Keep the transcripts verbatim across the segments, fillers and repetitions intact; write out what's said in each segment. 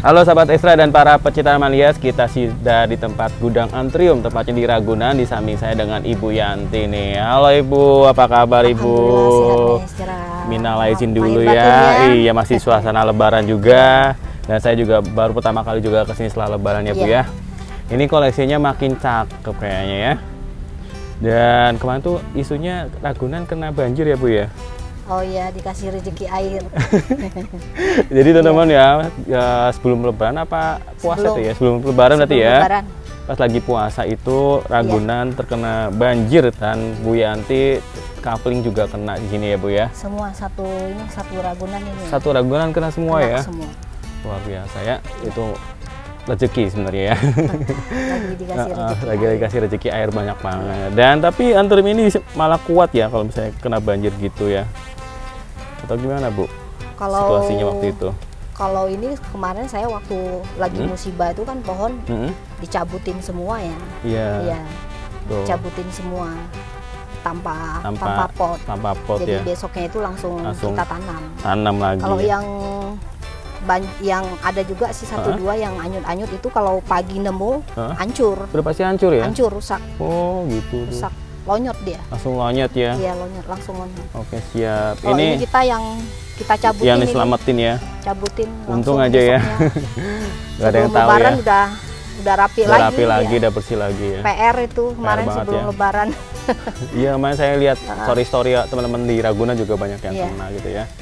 Halo sahabat Extra dan para pecinta tanaman hias, kita sudah di tempat gudang Anthurium, tepatnya di Ragunan. Di samping saya dengan Ibu Yanti nih. Halo Ibu, apa kabar Ibu? Minal aizin dulu ya. ya. Iya, masih suasana Lebaran juga. Dan saya juga baru pertama kali juga kesini setelah Lebaran ya Bu ya. Ini koleksinya makin cakep kayaknya ya. Dan kemarin tuh isunya Ragunan kena banjir ya Bu ya. Oh iya, dikasih rezeki air. Jadi teman-teman ya, ya sebelum Lebaran apa puasa sebelum, tuh ya? Sebelum Lebaran berarti ya. Lebaran. Pas lagi puasa itu Ragunan ya. terkena banjir dan Bu Yanti kapling juga kena di sini ya Bu ya. Semua satu ini satu Ragunan ini. Satu Ragunan kena semua kena ya. Semua. Luar biasa ya. Itu rezeki sebenarnya ya. Lagi dikasih rezeki. Lagi dikasih rezeki air banyak banget. Dan tapi Anthurium ini malah kuat ya kalau misalnya kena banjir gitu ya. Atau gimana Bu? Kalau situasinya waktu itu? Kalau ini kemarin saya waktu lagi hmm? musibah itu kan pohon hmm? dicabutin semua ya. Iya. Iya. Dicabutin semua tanpa tanpa, tanpa pot. Tanpa pot. Jadi ya. besoknya itu langsung, langsung kita tanam. Tanam lagi. Kalau yang yang ada juga sih satu uh? dua yang anyut-anyut itu kalau pagi nemu uh? hancur. Udah pasti hancur ya? Hancur, rusak. Oh gitu. Rusak. Lonyot dia. Langsung lonyot ya? Iya, lonyot, langsung lonyot. Oke, siap. Oh, ini, ini kita yang kita cabutin. Yang diselamatin ya? Cabutin. Untung aja ya. Gak ada yang tahu Lebaran ya. udah udah rapi udah lagi. rapi ya. lagi, udah bersih lagi ya. P R itu kemarin sebelum ya. Lebaran. Iya, kemarin saya lihat story-story teman-teman di Ragunan juga banyak yang iya. kena gitu ya.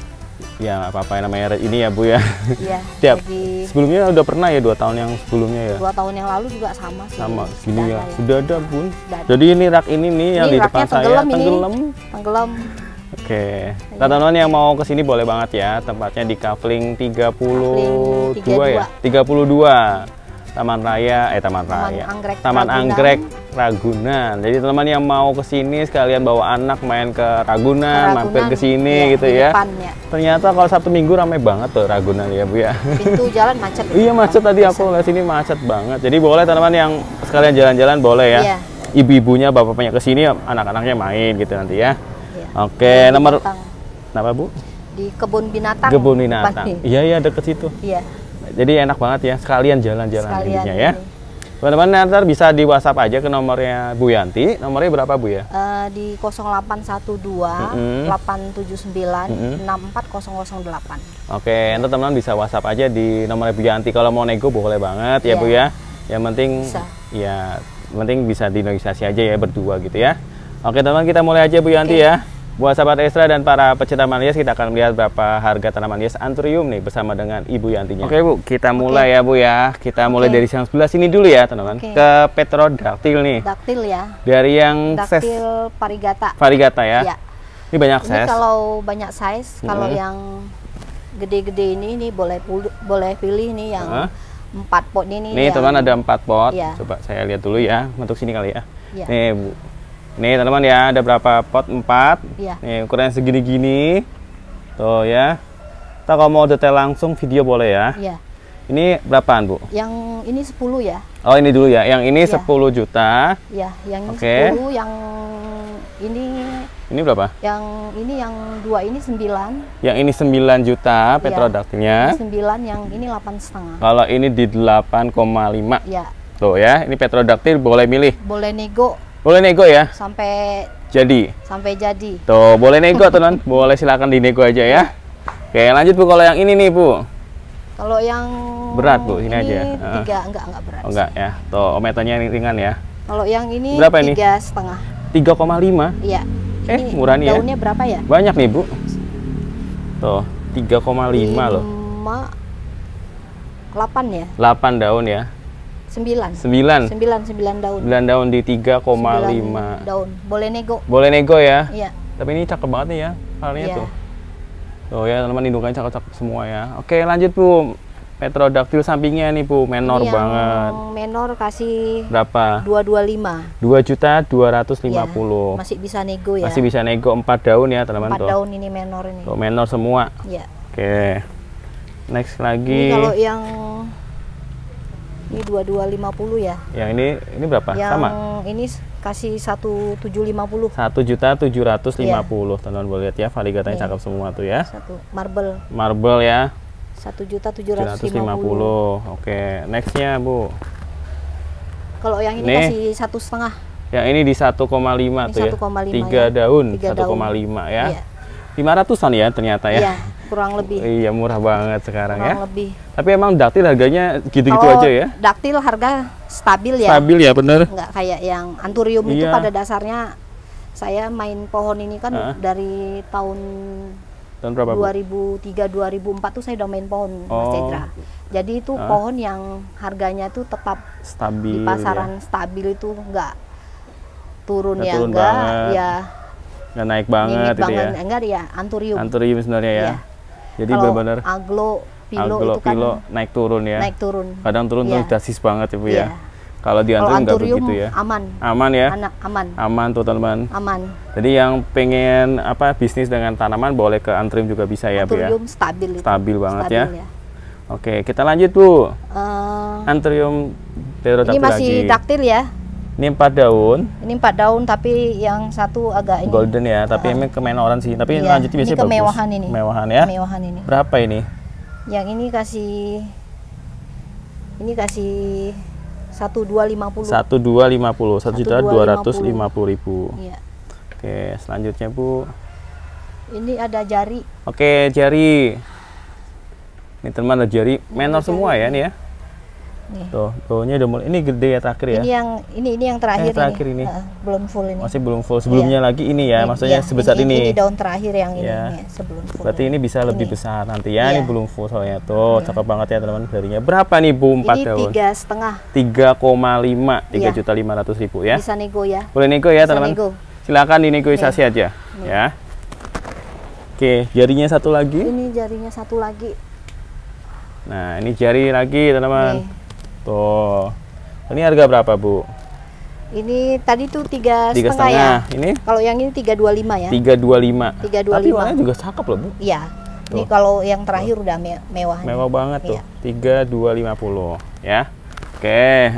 Ya apa-apa namanya ini ya Bu ya. Iya. Tiap lagi... sebelumnya udah pernah ya dua tahun yang sebelumnya ya. Dua tahun yang lalu juga sama sih. Sama gini ya. Sudah ada Bun. Ada. Jadi ini rak ini nih yang ini di depan saya tenggelam. Tenggelam. Oke. Teman-teman yang mau kesini boleh banget ya. Tempatnya di Kafling tiga puluh dua ya. tiga puluh dua. Taman Raya, eh Taman Raya, Taman Anggrek, Taman Ragunan. Anggrek Ragunan. Jadi teman-teman yang mau kesini sekalian bawa anak main ke Ragunan, Ragunan mampir ke sini ya, gitu ya. Depan, ya. Ternyata kalau Sabtu Minggu ramai banget tuh Ragunan ya Bu ya. Pintu jalan macet. Iya macet tadi aku lihat sini macet banget. Jadi boleh teman-teman yang sekalian jalan-jalan boleh ya. Iya. Ibu-ibunya, bapak-bapaknya kesini, anak-anaknya main gitu nanti ya. Iya. Oke, nomor apa Bu? Di kebun binatang. Kebun binatang. Iya iya deket situ. Iya. Jadi enak banget ya, sekalian jalan-jalan ininya ya. Teman-teman nanti bisa di WhatsApp aja ke nomornya Bu Yanti. Nomornya berapa Bu ya? Uh, di nol delapan satu dua delapan tujuh sembilan enam empat nol nol delapan. Oke, nanti teman-teman bisa WhatsApp aja di nomornya Bu Yanti. Kalau mau nego boleh banget ya, ya Bu ya. Yang penting bisa. Ya, penting bisa dinegosiasi aja ya berdua gitu ya. Oke teman-teman, kita mulai aja Bu Yanti ya. Buat sahabat Extra dan para pecinta tanaman hias, kita akan melihat berapa harga tanaman hias Anthurium nih bersama dengan Ibu Yantinya. Oke Bu, kita mulai okay. ya Bu ya. Kita mulai okay. dari yang sebelah sini dulu ya teman-teman. Okay. Ke Petrodactyl nih. Daktil ya. Dari yang Daktil variegata. Variegata ya. ya. Ini banyak ini size. Kalau banyak size, hmm. kalau yang gede-gede ini, ini boleh boleh pilih nih yang empat pot ini. Nih teman-teman ada empat pot. Ya. Coba saya lihat dulu ya. Untuk sini kali ya. ya. Nih Bu. Nih teman-teman ya, ada berapa pot? empat. Iya. Nih ukurannya segini-gini. Tuh ya. Kita kalau mau detail langsung video boleh ya. Iya. Ini berapaan Bu? Yang ini sepuluh ya. Oh ini dulu ya, yang ini iya. sepuluh juta. Iya, yang ini okay. sepuluh, yang ini. Ini berapa? Yang ini yang dua ini sembilan. Yang ini sembilan juta Petrodactylnya. Ini sembilan, yang ini delapan setengah. Kalau ini di delapan koma lima. Iya. Tuh ya, ini Petrodactyl boleh milih. Boleh nego. Boleh nego ya? Sampai jadi. Sampai jadi. Tuh, boleh nego teman. Boleh silakan dinego aja ya. Oke, lanjut Bu, kalau yang ini nih Bu. Kalau yang berat Bu, ini, ini aja. Tiga, uh. enggak enggak berat. Oh, enggak ya. Tuh, ometannya ringan ya. Kalau yang ini berapa ini? Tiga setengah. Tiga koma lima. Iya. Eh, ini murah nih ya. Daunnya berapa ya? Banyak nih Bu. Tuh, tiga koma lima loh. delapan ya? delapan daun ya. Sembilan. Sembilan. Sembilan, sembilan daun. Sembilan daun di tiga koma lima. Daun. Boleh nego. Boleh nego ya. Iya. Tapi ini cakep banget nih ya, halnya iya. tuh. Tuh ya teman-teman, indungannya cakep-cakep semua ya. Oke lanjut Bu. Petrodactyl sampingnya nih Bu, menor ini banget. Menor kasih berapa? dua dua lima. Dua juta dua ratus lima puluh. Ya, masih bisa nego ya. Masih bisa nego empat daun ya teman-teman. Empat daun ini menor ini. Tuh menor semua. Iya. Oke. Next lagi. Ini kalau yang ini dua dua lima puluh ya. Yang ini ini berapa? Yang sama. Ini kasih satu tujuh lima puluh. Satu juta tujuh ratus lima puluh. Teman-teman boleh lihat ya, varigatanya cakep semua tuh ya. Satu marble. Marble ya. satu juta tujuh ratus lima puluh. Oke, nextnya Bu. Kalau yang ini Nih. kasih satu setengah. Yang ini di satu koma lima tuh ya. satu koma lima Tiga ya. daun, Tiga satu koma lima ya. Iya. lima ratusan ya ternyata ya. Iya, kurang lebih. Iya, murah banget sekarang Kurang ya. lebih. Tapi emang daktil harganya gitu-gitu Kalau aja ya. daktil harga stabil ya. Stabil ya, bener. Nggak kayak yang anthurium itu Iya. pada dasarnya saya main pohon ini kan Uh-huh. dari tahun Tahun berapa, Bu? dua ribu tiga dua ribu empat tuh saya udah main pohon, Mas Oh. Cendra. Jadi itu Uh. pohon yang harganya tuh tetap Stabil. di pasaran stabil itu nggak turun Nggak ya turun enggak banget. ya Nggak naik banget mimik itu banget ya. enggak ya anthurium. Anthurium sebenarnya ya. Iya. Jadi Kalau benar-benar aglo pilo aglo itu kan pilo naik turun ya. naik turun. Kadang turun tuh Iya. drastis banget ya Bu Iya. ya. Kalau di Kalau anthurium nggak anthurium begitu ya. aman, Aman ya. anak aman, Aman tuh teman-teman. aman. Jadi yang pengen apa bisnis dengan tanaman boleh ke anthurium juga bisa ya Bu ya. Anthurium stabil itu. Stabil banget ya. Stabil ya. Oke, kita lanjut Bu. Eh, Anthurium ini pterodactyl masih lagi. daktil ya. Ini empat daun, Ini empat daun tapi yang satu agak ini. golden ya, tapi Ah. ini kemenoran sih. Tapi Iya, lanjutnya ini biasanya bagus. kemewahan ini. Kemewahan ya. Kemewahan ini. Berapa ini? Yang ini kasih ini kasih satu dua lima puluh. Satu dua lima puluh, satu juta dua ratus lima puluh ribu. Iya. Oke, selanjutnya Bu. Ini ada jari. Oke, jari. Ini teman ada jari menor jari. semua ya nih ya. Nih. Tuh, daunnya udah mulai. Ini gede ya terakhir ya. Ini yang ini ini yang terakhir, Yang terakhir ini. Ah, belum full ini. Masih belum full. Sebelumnya lagi ini ya, Ini- maksudnya iya, sebesar ini. Ini daun terakhir yang ini Ya. nih, sebelum full. Berarti ini bisa lebih Ini. besar nanti ya. Ini Iya. belum full soalnya tuh. Iya. Cakep banget ya teman-teman jarinya. Berapa nih Bu empat Ini daun? tiga setengah. tiga koma lima, tiga Iya. juta lima ratus ribu ya. Bisa nego ya. Boleh nego ya Bisa teman-teman. nego. Silakan dinegosiasi aja Nih. ya. Oke, jarinya satu lagi. Ini jarinya satu lagi. Nah, ini jari lagi teman-teman. Nih. Tuh. Ini harga berapa Bu? Ini tadi tuh tiga Tiga setengah ya. setengah. Ini Kalau yang ini tiga dua lima ya. tiga dua lima. tiga dua Tapi lima. warnanya juga cakep loh Bu. Iya. Ini Tuh. kalau yang terakhir udah me mewah. nih. Mewah banget tuh. Iya. tiga dua lima puluh ya. Oke.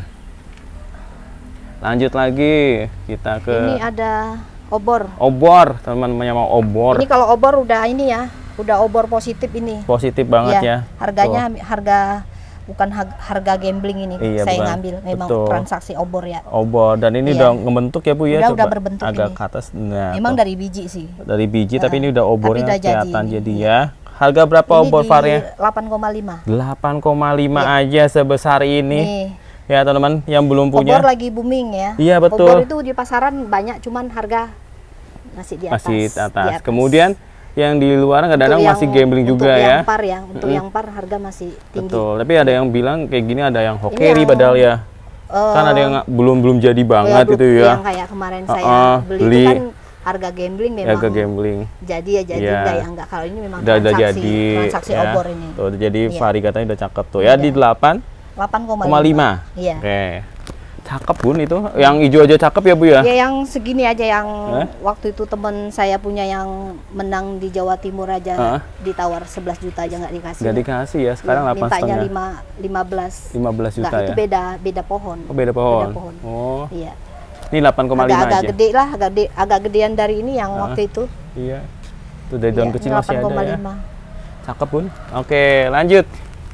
Lanjut lagi kita ke Ini ada obor. obor, teman-teman yang mau obor. Ini kalau obor udah ini ya, udah obor positif ini. Positif banget Iya, ya. Harganya harga bukan ha- harga gambling ini. Iya, saya bukan. ngambil memang Betul. transaksi obor ya. Obor dan ini Iya. udah ngebentuk ya Bu ya. Udah, Coba udah berbentuk agak ini. ke atas. Nah, Memang tuh. dari biji sih. dari biji tapi Nah, ini udah obornya udah jadi kelihatan ini. jadi ya. Harga berapa Ini obor di varnya? delapan koma lima. delapan koma lima Iya. aja sebesar ini. Nih, Ya teman-teman yang belum punya obor lagi booming ya. Iya, betul. Obor itu di pasaran banyak, cuman harga masih di atas. masih di atas. Kemudian yang di luar kadang-kadang Untuk masih yang- gambling juga untuk ya. Yang par ya, untuk Mm-mm. yang par harga masih tinggi. Betul. Tapi ada yang bilang kayak gini ada yang hokeri yang- padahal ya. Eh, Kan ada yang belum belum jadi banget ya, itu ya. Yang kayak kemarin saya Uh-uh, beli, beli. itu kan harga gambling memang. Ya ke gambling. Jadi ya jadi Iya. enggak ya enggak. Kalau ini memang Udah, udah transaksi, jadi transaksi ya. obor ini. Tuh, jadi Iya. variegatanya udah cakep tuh ya. Iya. Di delapan delapan koma koma lima. Iya. Oke. Cakep Bun itu. Yang hijau aja cakep ya Bu ya. Ya yang segini aja yang Eh? waktu itu teman saya punya yang menang di Jawa Timur aja Heeh. ditawar sebelas juta aja nggak dikasih. Nggak dikasih ya. Sekarang delapan Mintanya setengah. lima lima belas. lima belas juta Nggak, ya. itu beda beda pohon. Oh, beda pohon. Beda pohon. Oh. Iya. Ini delapan koma lima Agak-agak aja. gede lah, agak gede, agak gedean dari ini yang Ah. waktu itu. Iya. Tuh dari daun Iya, kecil masih ada ya. lima. Cakep Bun. Oke, lanjut.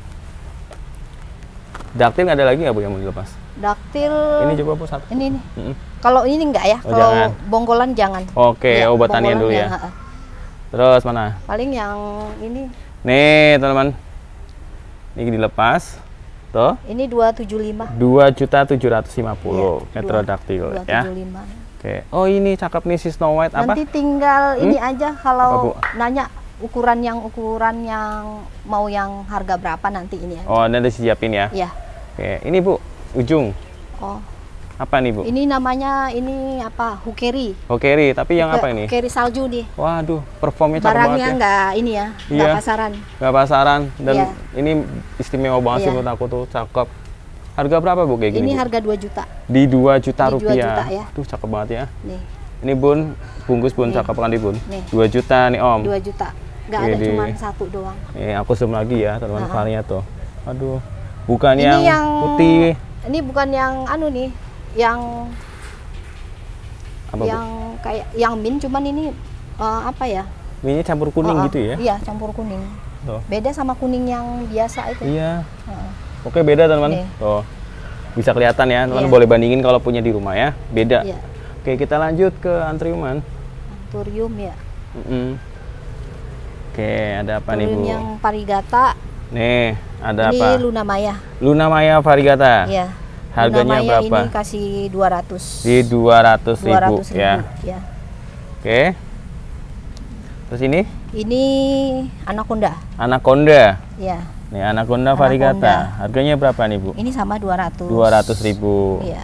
Daktil nggak ada lagi nggak Bu yang mau dilepas? Daktil. Ini coba Bu satu. Ini nih. Mm-mm. Kalau ini enggak ya, Oh, kalau jangan. bonggolan jangan. Oke, Iya, obat tanian bonggolan dulu ya. ha-ha. Terus mana? Paling yang ini, Nih teman-teman. Ini dilepas. Tuh. ini dua tujuh lima. dua juta tujuh ratus lima puluh Iya, Metrodactyl dua ya. tujuh lima. Oke. Oh ini cakep nih si Snow White apa? Nanti tinggal ini aja Apa, kalau Bu? nanya ukuran yang ukuran yang mau yang harga berapa nanti ini ya. Oh nanti disiapin ya. Iya. Oke. Ini Bu, ujung. Oh, Apa nih Bu? ini namanya ini apa? Hukeri. Hokeri, tapi yang Huke- apa ini? Hukeri salju nih. Waduh, performnya cakep banget Barangnya ya. enggak ini ya, enggak Iya. pasaran. Nggak pasaran dan Iya. ini istimewa banget sih Iya. menurut aku tuh, cakep. Harga berapa Bu kayak gini? Ini Bu? harga dua juta. Di dua juta Di dua rupiah. juta, ya. Tuh cakep banget ya. Nih, Ini Bun, bungkus Bun, Nih. cakep kan di Bun. Nih. dua juta nih Om. dua juta. Enggak ada Ini. cuma satu doang. Eh, aku zoom lagi ya, teman Nah. varinya tuh. Aduh, bukan Ini yang, yang putih. Ini bukan yang anu nih, yang Apa yang kayak yang mint, cuman ini eh, apa ya? Bu? Ini campur kuning Oh, oh, gitu ya? Iya, campur kuning. Tuh. Beda sama kuning yang biasa itu. Iya. Uh. Oke, beda teman-teman. Nih. Tuh. Bisa kelihatan ya, teman-teman Iya. boleh bandingin kalau punya di rumah ya. Beda. Iya. Oke, kita lanjut ke antriuman. Anthurium ya. Mm -mm. Oke, ada apa nih, Bu? Anthurium yang variegata. Nih, ada ini apa? Ini Luna Maya. Luna Maya variegata. Iya. Harganya Luna Maya berapa? ini kasih dua ratus. Di dua ratus ribu, ya. ya. Oke. Terus ini? Ini Anaconda. Anaconda. Iya. Nih, Anaconda Anaconda. variegata. Harganya berapa nih, Bu? Ini sama dua ratus. dua ratus ribu. Iya.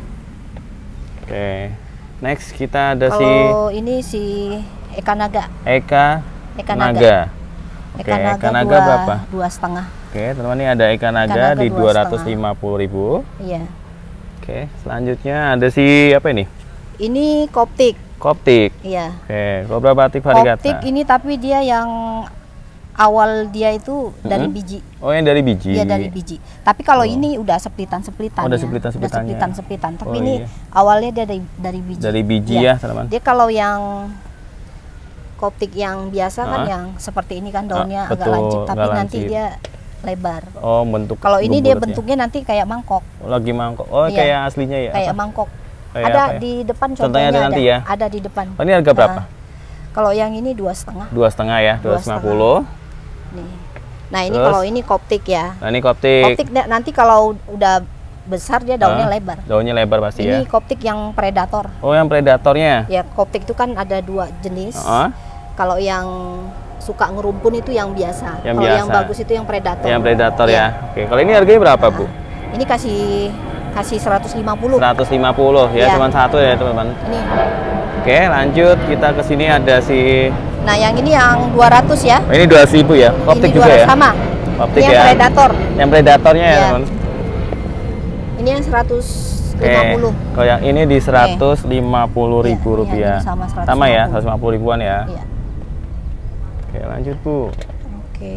Oke. Next kita ada Kalau si ini si Eka Naga. Eka, Eka Naga. Naga. Oke, Eka Naga, Eka Naga dua, berapa? Dua setengah. Oke, teman-teman, ini ada Eka Naga, Naga di dua dua ratus lima puluh ribu. Iya. Oke, selanjutnya ada si apa ini? Ini Koptik. Koptik. Iya. Oke, Cobra Batik variegata. Koptik ini tapi dia yang awal dia itu dari Mm-hmm. biji. Oh, yang dari biji. Iya, dari biji. Tapi kalau Oh. ini udah seplitan-seplitan. Oh, udah ya. seplitan-seplitannya. Udah seplitan-seplitan. Tapi Oh, ini iya. awalnya dia dari dari biji. Dari biji Iya. ya, teman-teman. Dia kalau yang Koptik yang biasa kan Hah? yang seperti ini kan daunnya Ah, agak betul, lancip, tapi agak nanti lancip. dia lebar. Oh, bentuk. Kalau ini dia buburetnya. bentuknya nanti kayak mangkok. Oh, lagi mangkok. Oh, Iya. kayak aslinya ya. Kayak apa? mangkok. Kayak ada apa ya? di depan Contohnya contohnya ada ada. nanti ya? Ada di depan. Oh, ini harga berapa? Nah, kalau yang ini dua setengah. Dua setengah ya, dua Dua ratus lima puluh. Nih. Nah ini Terus? kalau ini Koptik ya. Nah, ini koptik. Koptik na- nanti kalau udah besar dia daunnya Ah, lebar. Daunnya lebar pasti Ini ya. Koptik yang predator. Oh, yang predatornya. Ya Koptik itu kan ada dua jenis. Ah, Kalau yang suka ngerumpun itu yang biasa. Yang Kalau yang biasa. bagus itu yang predator. yang predator Iya. ya. Oke, kalau ini harganya berapa, Nah, Bu? Ini kasih kasih seratus lima puluh. seratus lima puluh ya, Iya. cuma satu ya, teman-teman. Ini. Oke, lanjut kita ke sini ada si Nah, yang ini yang dua ratus ya. oh, ini dua ratus ribu ya. Koptik Ini juga dua ratus ya. sama. Koptik Ini yang ya. predator. Yang predatornya ya, Iya. teman. Ini yang seratus Oke. lima puluh. Kalau yang ini di seratus lima puluh ribu Iya, rupiah. iya, sama seratus lima puluh. Sama ya, seratus lima puluh ribuan ya. Iya. Oke, lanjut, Bu. Oke.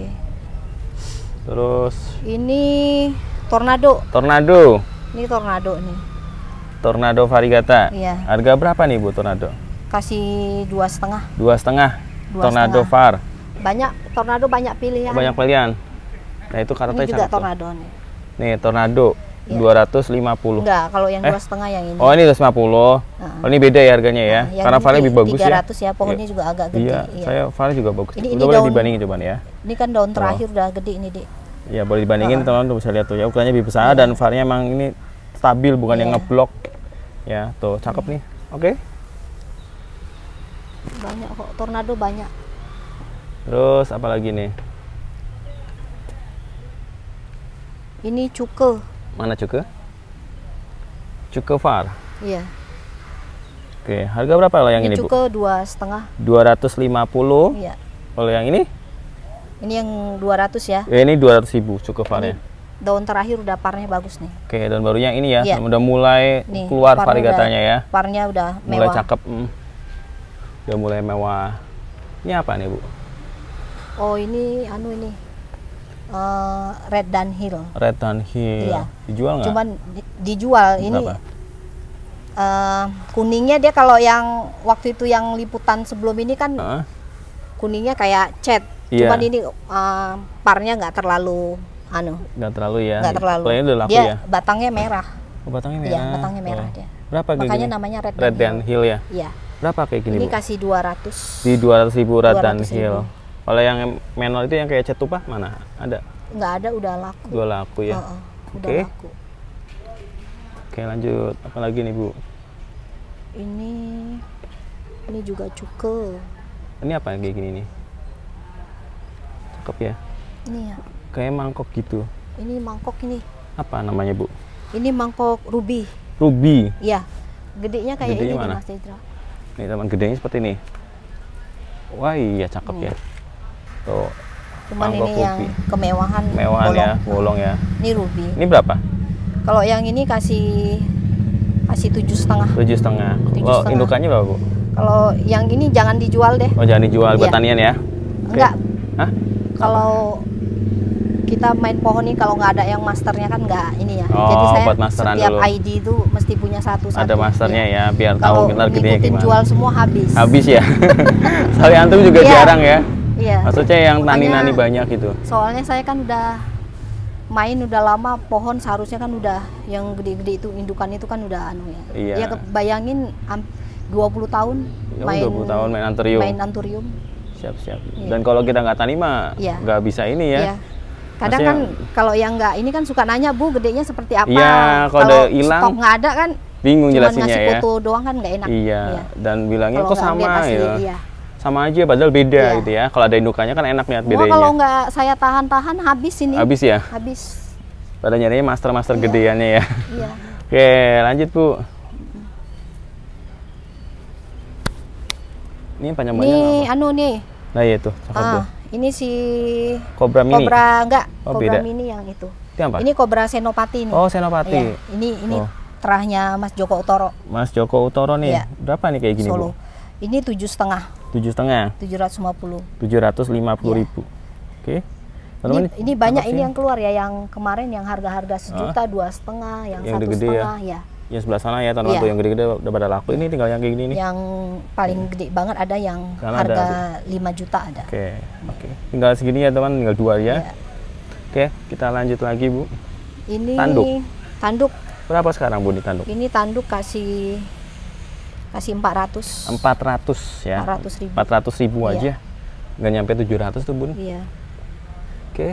Terus Ini tornado. Tornado. Ini tornado nih. Tornado variegata. Iya. Harga berapa nih, Bu, Tornado? Kasih dua setengah. Dua setengah. Dua Tornado setengah. Var. Banyak tornado banyak pilihan. Banyak pilihan. Nah, itu Ini karakternya juga cakep tuh. tornado nih. Nih, Tornado Iya. dua ratus lima puluh. Enggak, kalau yang Eh? dua setengah yang ini. Oh, ini dua ratus lima puluh. Nah. Oh, ini beda ya harganya ya. Nah, yang Karena ini Varnya lebih bagus tiga ya. ratus ya. Pohonnya Iya. juga agak gede. Iya, Iya. saya Varnya juga bagus. Ini- Udah ini boleh daun- dibandingin coba nih ya. Ini kan daun terakhir udah gede ini, Dek. Iya, boleh dibandingin Oh. teman-teman tuh bisa lihat tuh ya. Ukurannya lebih besar dan Varnya emang ini stabil, bukan yang Iya. ngeblok. Ya, tuh cakep nih. Oke. Banyak kok, tornado banyak. Terus apa lagi nih? Ini cuke. Mana cuke? Cuke Var. Iya. Oke, harga berapa kalau yang Ini ini, Bu? cuke dua setengah. dua ratus lima puluh. Iya. Kalau yang ini? Ini yang dua ratus ya. Ya, ini dua ratus ribu cuke Varnya. Daun terakhir udah parnya bagus nih. Oke, dan barunya yang ini ya, Iya. udah mulai Nih, keluar parnya variegatanya udah- ya. Parnya udah Mulai mewah. cakep. mm. Udah mulai mewah. Ini apa nih, Bu? Oh, ini anu ini. Eh, Red Dunhill. Red Dunhill. Iya. Dijual nggak? Cuman di- dijual ini Berapa? eh, kuningnya dia kalau yang waktu itu yang liputan sebelum ini kan Heeh. kuningnya kayak cat. Iya. Cuman ini eh, parnya nggak terlalu anu, Nggak terlalu ya. nggak terlalu. Kalau ini udah laku dia ya. batangnya merah. Oh, batangnya merah. Iya, batangnya merah Oh. dia. Berapa kayak Makanya gini? namanya Red, Red Dunhill. Dunhill ya. Iya. Berapa kayak gini, Ini Bu? kasih dua ratus. Di dua ratus ribu Red dua ratus Dunhill. ribu. Kalau yang manual itu yang kayak cat tumpah mana? Ada. Nggak ada, udah laku. Dua laku ya. Heeh, udah Oke. laku. Oke, lanjut. Apa lagi nih, Bu? Ini ini juga cuke. Ini apa yang kayak gini nih? Cakep ya. Ini ya. Kayak mangkok gitu. Ini mangkok ini. Apa namanya, Bu? Ini mangkok ruby. Ruby. Iya. Gedenya kayak Gedenya ini mana? nih, Mas Citra. Nih, teman, gedenya seperti ini. Wah, iya cakep Nih. ya. Tuh, Cuman mangkok ini yang ruby. kemewahan. Mewahan bolong. ya, bolong ya. Ini ruby. Ini berapa? Kalau yang ini kasih kasih tujuh setengah. Tujuh setengah. Tujuh Oh, setengah. indukannya berapa, Bu? Kalau yang ini jangan dijual deh. Oh, jangan dijual buat Iya. tanian ya? Enggak. Hah? Kalau kita main pohon nih kalau nggak ada yang masternya kan nggak ini ya. Oh, Jadi saya buat masteran setiap dulu. I D itu mesti punya satu satu. Ada masternya ya, biar Kalau tahu ntar gedenya ngikutin gimana. jual semua habis. Habis ya. Soalnya antum juga Iya. jarang ya. Iya. Maksudnya yang nani-nani banyak gitu. Soalnya saya kan udah main udah lama, pohon seharusnya kan udah yang gede-gede itu indukan itu kan udah anu ya. Iya. Ya bayangin dua puluh tahun Ya, main dua puluh tahun main anthurium. Main anthurium. Siap-siap. Iya. Dan kalau kita nggak tani mah iya. nggak bisa ini ya. Iya. Kadang Maksudnya, kan kalau yang nggak ini kan suka nanya, Bu, gedenya seperti apa? Iya, kalau udah hilang stok nggak ada kan bingung jelasinnya ngasih ya. foto doang kan nggak enak. Iya. iya. Dan bilangnya kalau kok sama ya. Iya. Sama aja padahal beda iya. gitu ya. Kalau ada indukannya kan enak lihat bedanya. Kalau nggak saya tahan-tahan habis ini. Habis ya? Habis. Pada nyarinya master-master iya. gedeannya ya. Iya. Oke, lanjut Bu. Ini panjang-panjang Nih, apa? anu nih. Nah, iya tuh, cakep ah, tuh. Ini si Cobra mini. Cobra enggak, oh, Cobra beda. mini yang itu. Itu apa? Ini Cobra Senopati nih. Oh, Senopati. Iya. Ini ini oh. terahnya Mas Joko Utoro. Mas Joko Utoro nih. Iya. Berapa nih kayak gini, Solo. Bu? Ini tujuh setengah. Tujuh setengah. Tujuh ratus lima puluh. Tujuh ratus lima puluh ribu. Oke. Ini, ini banyak ini yang keluar ya, yang kemarin yang harga-harga sejuta, ah. dua setengah, yang, yang satu gede setengah, ya. ya. Yang sebelah sana ya, tahun lalu iya. yang gede-gede udah pada laku. Ini tinggal yang kayak gini nih. Yang paling gede banget ada yang Karena harga ada, lima juta ada. Oke, oke. Tinggal segini ya teman, tinggal dua ya. Iya. Oke, kita lanjut lagi Bu. Ini tanduk. Tanduk. Berapa sekarang Bu di tanduk? Ini tanduk kasih kasih empat ratus. empat ratus ya. empat ratus ribu. empat ratus ribu iya. aja. Nggak nyampe tujuh ratus tuh Bun. Iya. Oke.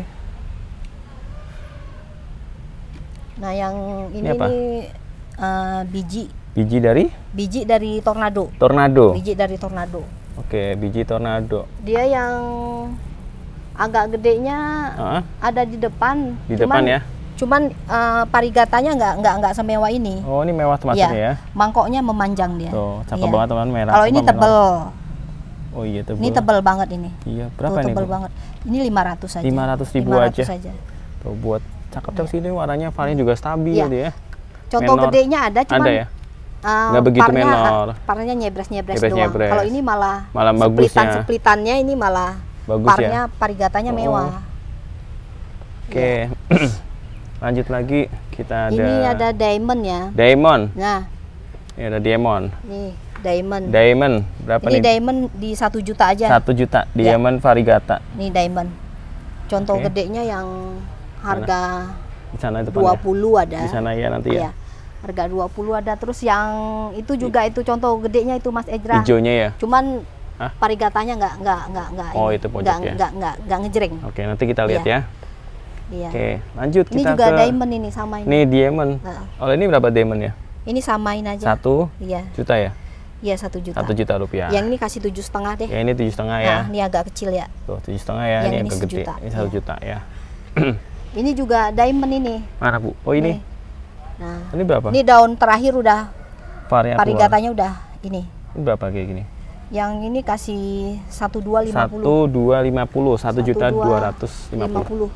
Nah, yang ini, ini apa? nih uh, biji. Biji dari? Biji dari tornado. Tornado. Biji dari tornado. Oke, biji tornado. Dia yang agak gedenya uh-huh. ada di depan. Di cuman, depan ya? Cuman uh, parigatanya nggak nggak nggak semewah ini. Oh, ini mewah termasuknya ya? Mangkoknya memanjang dia. Tuh, cakep iya. banget teman, merah. Kalau ini tebel. Oh iya tebel. Ini tebel banget ini. Iya, berapa Tuh, nih? Tebel Bu? banget. Ini lima ratus aja. lima ratus ribu lima ratus aja. aja. Tuh buat cakep-cakep sini warnanya varian juga stabil iya. dia. Contoh menor. gedenya ada cuman ada ya? Uh, nggak begitu parnya, menor. Parnya nyebres-nyebres Nyebres, doang. nyebres. Kalau ini malah malah bagusnya. Seplitan-seplitannya ini malah bagus parnya, ya? parigatanya oh. mewah. Oke. Ya. Lanjut lagi kita ada Ini ada diamond ya. Diamond. Nah. Ini ada diamond. Nih, diamond. Diamond. Berapa ini nih? Ini diamond di satu juta aja. Satu juta. Diamond ya. Variegata. Nih diamond. Contoh okay. gedenya yang harga di sana itu dua puluh ya? ada. Di sana ya nanti ya. Iya. Harga dua puluh ada, terus yang itu juga itu contoh gedenya itu Mas Ejra. Hijaunya ya. Cuman Hah? parigatanya nggak nggak nggak nggak oh ini. itu pojok nggak, ya. Nggak nggak nggak ngejreng. Oke, nanti kita lihat iya. ya. Iya. Oke, lanjut ini kita juga ke diamond ini sama ini. Ini diamond. Nah. Oh, ini berapa diamond ya? Ini samain aja. Satu Iya. juta ya? Iya, satu juta. Satu juta rupiah. Yang ini kasih tujuh setengah deh. Ya ini tujuh setengah ya. Nah, ini agak kecil ya. Tuh tujuh setengah ya. Yang ini ini agak gede. sejuta. Ini satu Iya. juta ya. Ini juga diamond ini. Mana Bu? Oh ini. Nih. Nah. Ini berapa? Ini daun terakhir udah. Varian parigatanya udah ini. Ini berapa kayak gini? Yang ini kasih satu dua lima puluh. Satu dua lima puluh. Satu juta dua ratus lima puluh.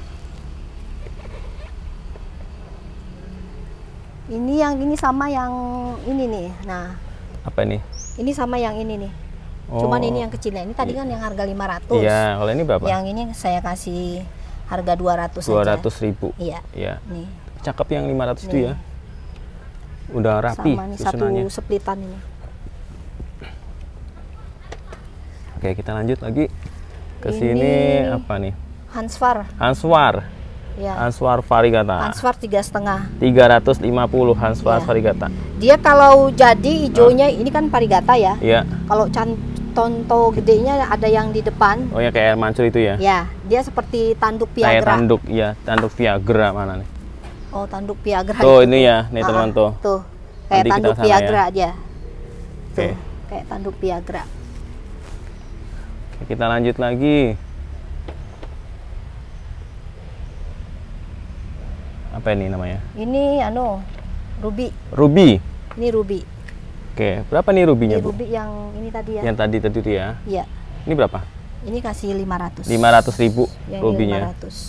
Ini yang ini sama yang ini nih. Nah. Apa ini? Ini sama yang ini nih. Oh. Cuman ini yang kecilnya. Ini tadi kan yang harga lima ratus. Iya, kalau ini berapa? Yang ini saya kasih harga dua ratus aja. dua ratus ribu. Iya. Iya. Nih. Cakep yang lima ratus nih. itu ya. Udah rapi sama nih, satu seplitan ini. Oke, kita lanjut lagi ke sini. Ini apa nih? Hansvar. Hansvar. Ya. Hansvar variegata. Hansvar tiga setengah. tiga ratus lima puluh Hansvar ya. variegata. Dia kalau jadi hijaunya ah. ini kan varigata ya. Iya. Kalau contoh gedenya ada yang di depan. Oh ya kayak air mancur itu ya? Ya, dia seperti tanduk Viagra. Kayak tanduk, ya tanduk Viagra mana nih? Oh, tanduk Viagra. Tuh gitu. ini ya, nih teman-teman tuh. Tuh, kayak Nanti tanduk Viagra ya. aja. Tuh, Oke. kayak tanduk Viagra. Oke, kita lanjut lagi. Apa ini namanya? Ini anu, ruby. Ruby. Ini ruby. Oke, berapa nih rubinya, ini Bu? ruby yang ini tadi ya. Yang tadi tadi itu ya. Iya. Ini berapa? Ini kasih lima ratus. lima ratus ribu yang rubinya. lima ratus.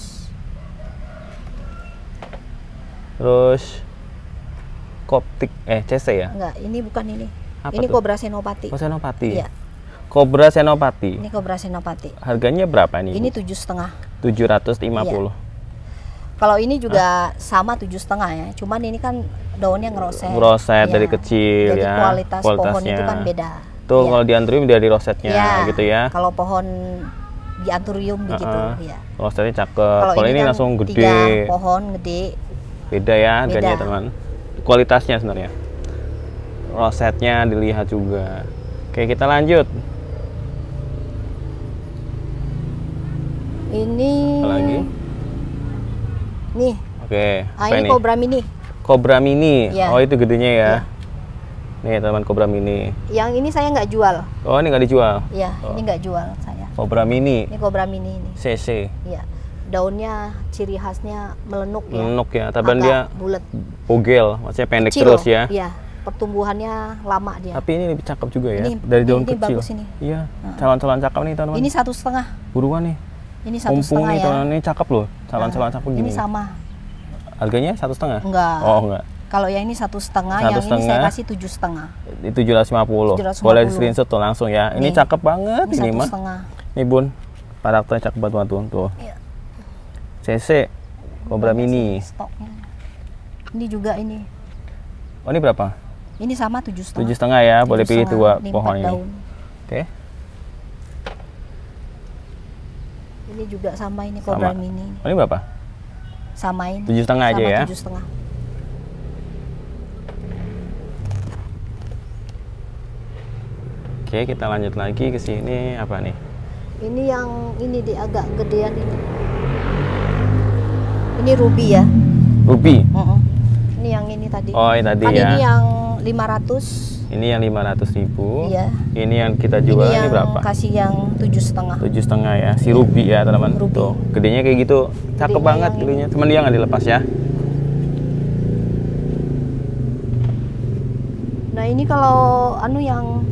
Terus Koptik eh C C ya? Enggak, ini bukan ini. Apa ini tuh? Cobra Senopati. Oh, Senopati. Iya. Cobra Senopati. Ini Cobra Senopati. Harganya berapa nih? Ini tujuh setengah. tujuh ratus lima puluh. Iya. Kalau ini juga Hah? sama tujuh setengah ya. Cuman ini kan daunnya ngeroset. Ngeroset ya. dari kecil. Jadi ya. kualitas Kualitasnya. pohon itu kan beda. Tuh ya. kalau di anthurium dari rosetnya ya. gitu ya. Kalau pohon di anthurium begitu uh -uh. ya. Rosetnya cakep. Kalau ini, ini kan langsung gede. Tiga pohon gede. Beda ya harganya teman. Kualitasnya sebenarnya. Rosetnya dilihat juga. Oke, kita lanjut. Ini. Apa lagi? Nih. Oke. Ah, ini Cobra Mini. Cobra Mini. Ya. Oh, itu gedenya ya. Ya. Nih teman, Cobra Mini. Yang ini saya nggak jual. Oh, ini nggak dijual? Iya, oh. ini nggak jual saya. Cobra Mini. Ini Cobra Mini ini. C C. Iya. Daunnya ciri khasnya melenuk ya. Melenuk ya, tapi dia bulat. Bugel, maksudnya pendek kecil, terus ya. Iya. Pertumbuhannya lama dia. Tapi ini lebih cakep juga ya. Ini, dari daun ini kecil. Bagus ini. Iya. Calon-calon cakep nih teman-teman. Ini satu setengah. Buruan nih. Ini satu setengah ya. Ini cakep loh. Calon-calon cakep gini. Ini sama. Harganya satu setengah? Enggak. Oh enggak. Kalau yang ini satu setengah, satu yang setengah, ini saya kasih tujuh setengah. Itu tujuh ratus lima puluh. Boleh di screenshot tuh langsung ya. Ini nih, cakep banget ini, ini mah. Nih bun, karakternya cakep banget tuh. Tuh. Iya. C C, Cobra Mini. Stoknya. Ini juga ini. Oh ini berapa? Ini sama tujuh setengah. Tujuh setengah ya, boleh pilih dua pohon ini. Oke. Okay. Ini juga sama ini Cobra Mini. Oh ini berapa? Samain. Tujuh setengah aja ya. Tujuh setengah. Oke, kita lanjut lagi ke sini. Apa nih? Ini yang ini di agak gedean ini. Ini ruby ya. Ruby. Uh -uh. Ini yang ini tadi. Oh, ini tadi kan ya. Ini yang lima ratus. Ini yang lima ratus ribu. Iya. Ini yang kita jual ini, yang ini berapa? Kasih yang tujuh setengah. Tujuh setengah ya. Si ruby ya teman-teman. Tuh, gedenya kayak gitu. Cakep gedenya banget gedenya. Cuman dia nggak dilepas ya. Nah ini kalau anu yang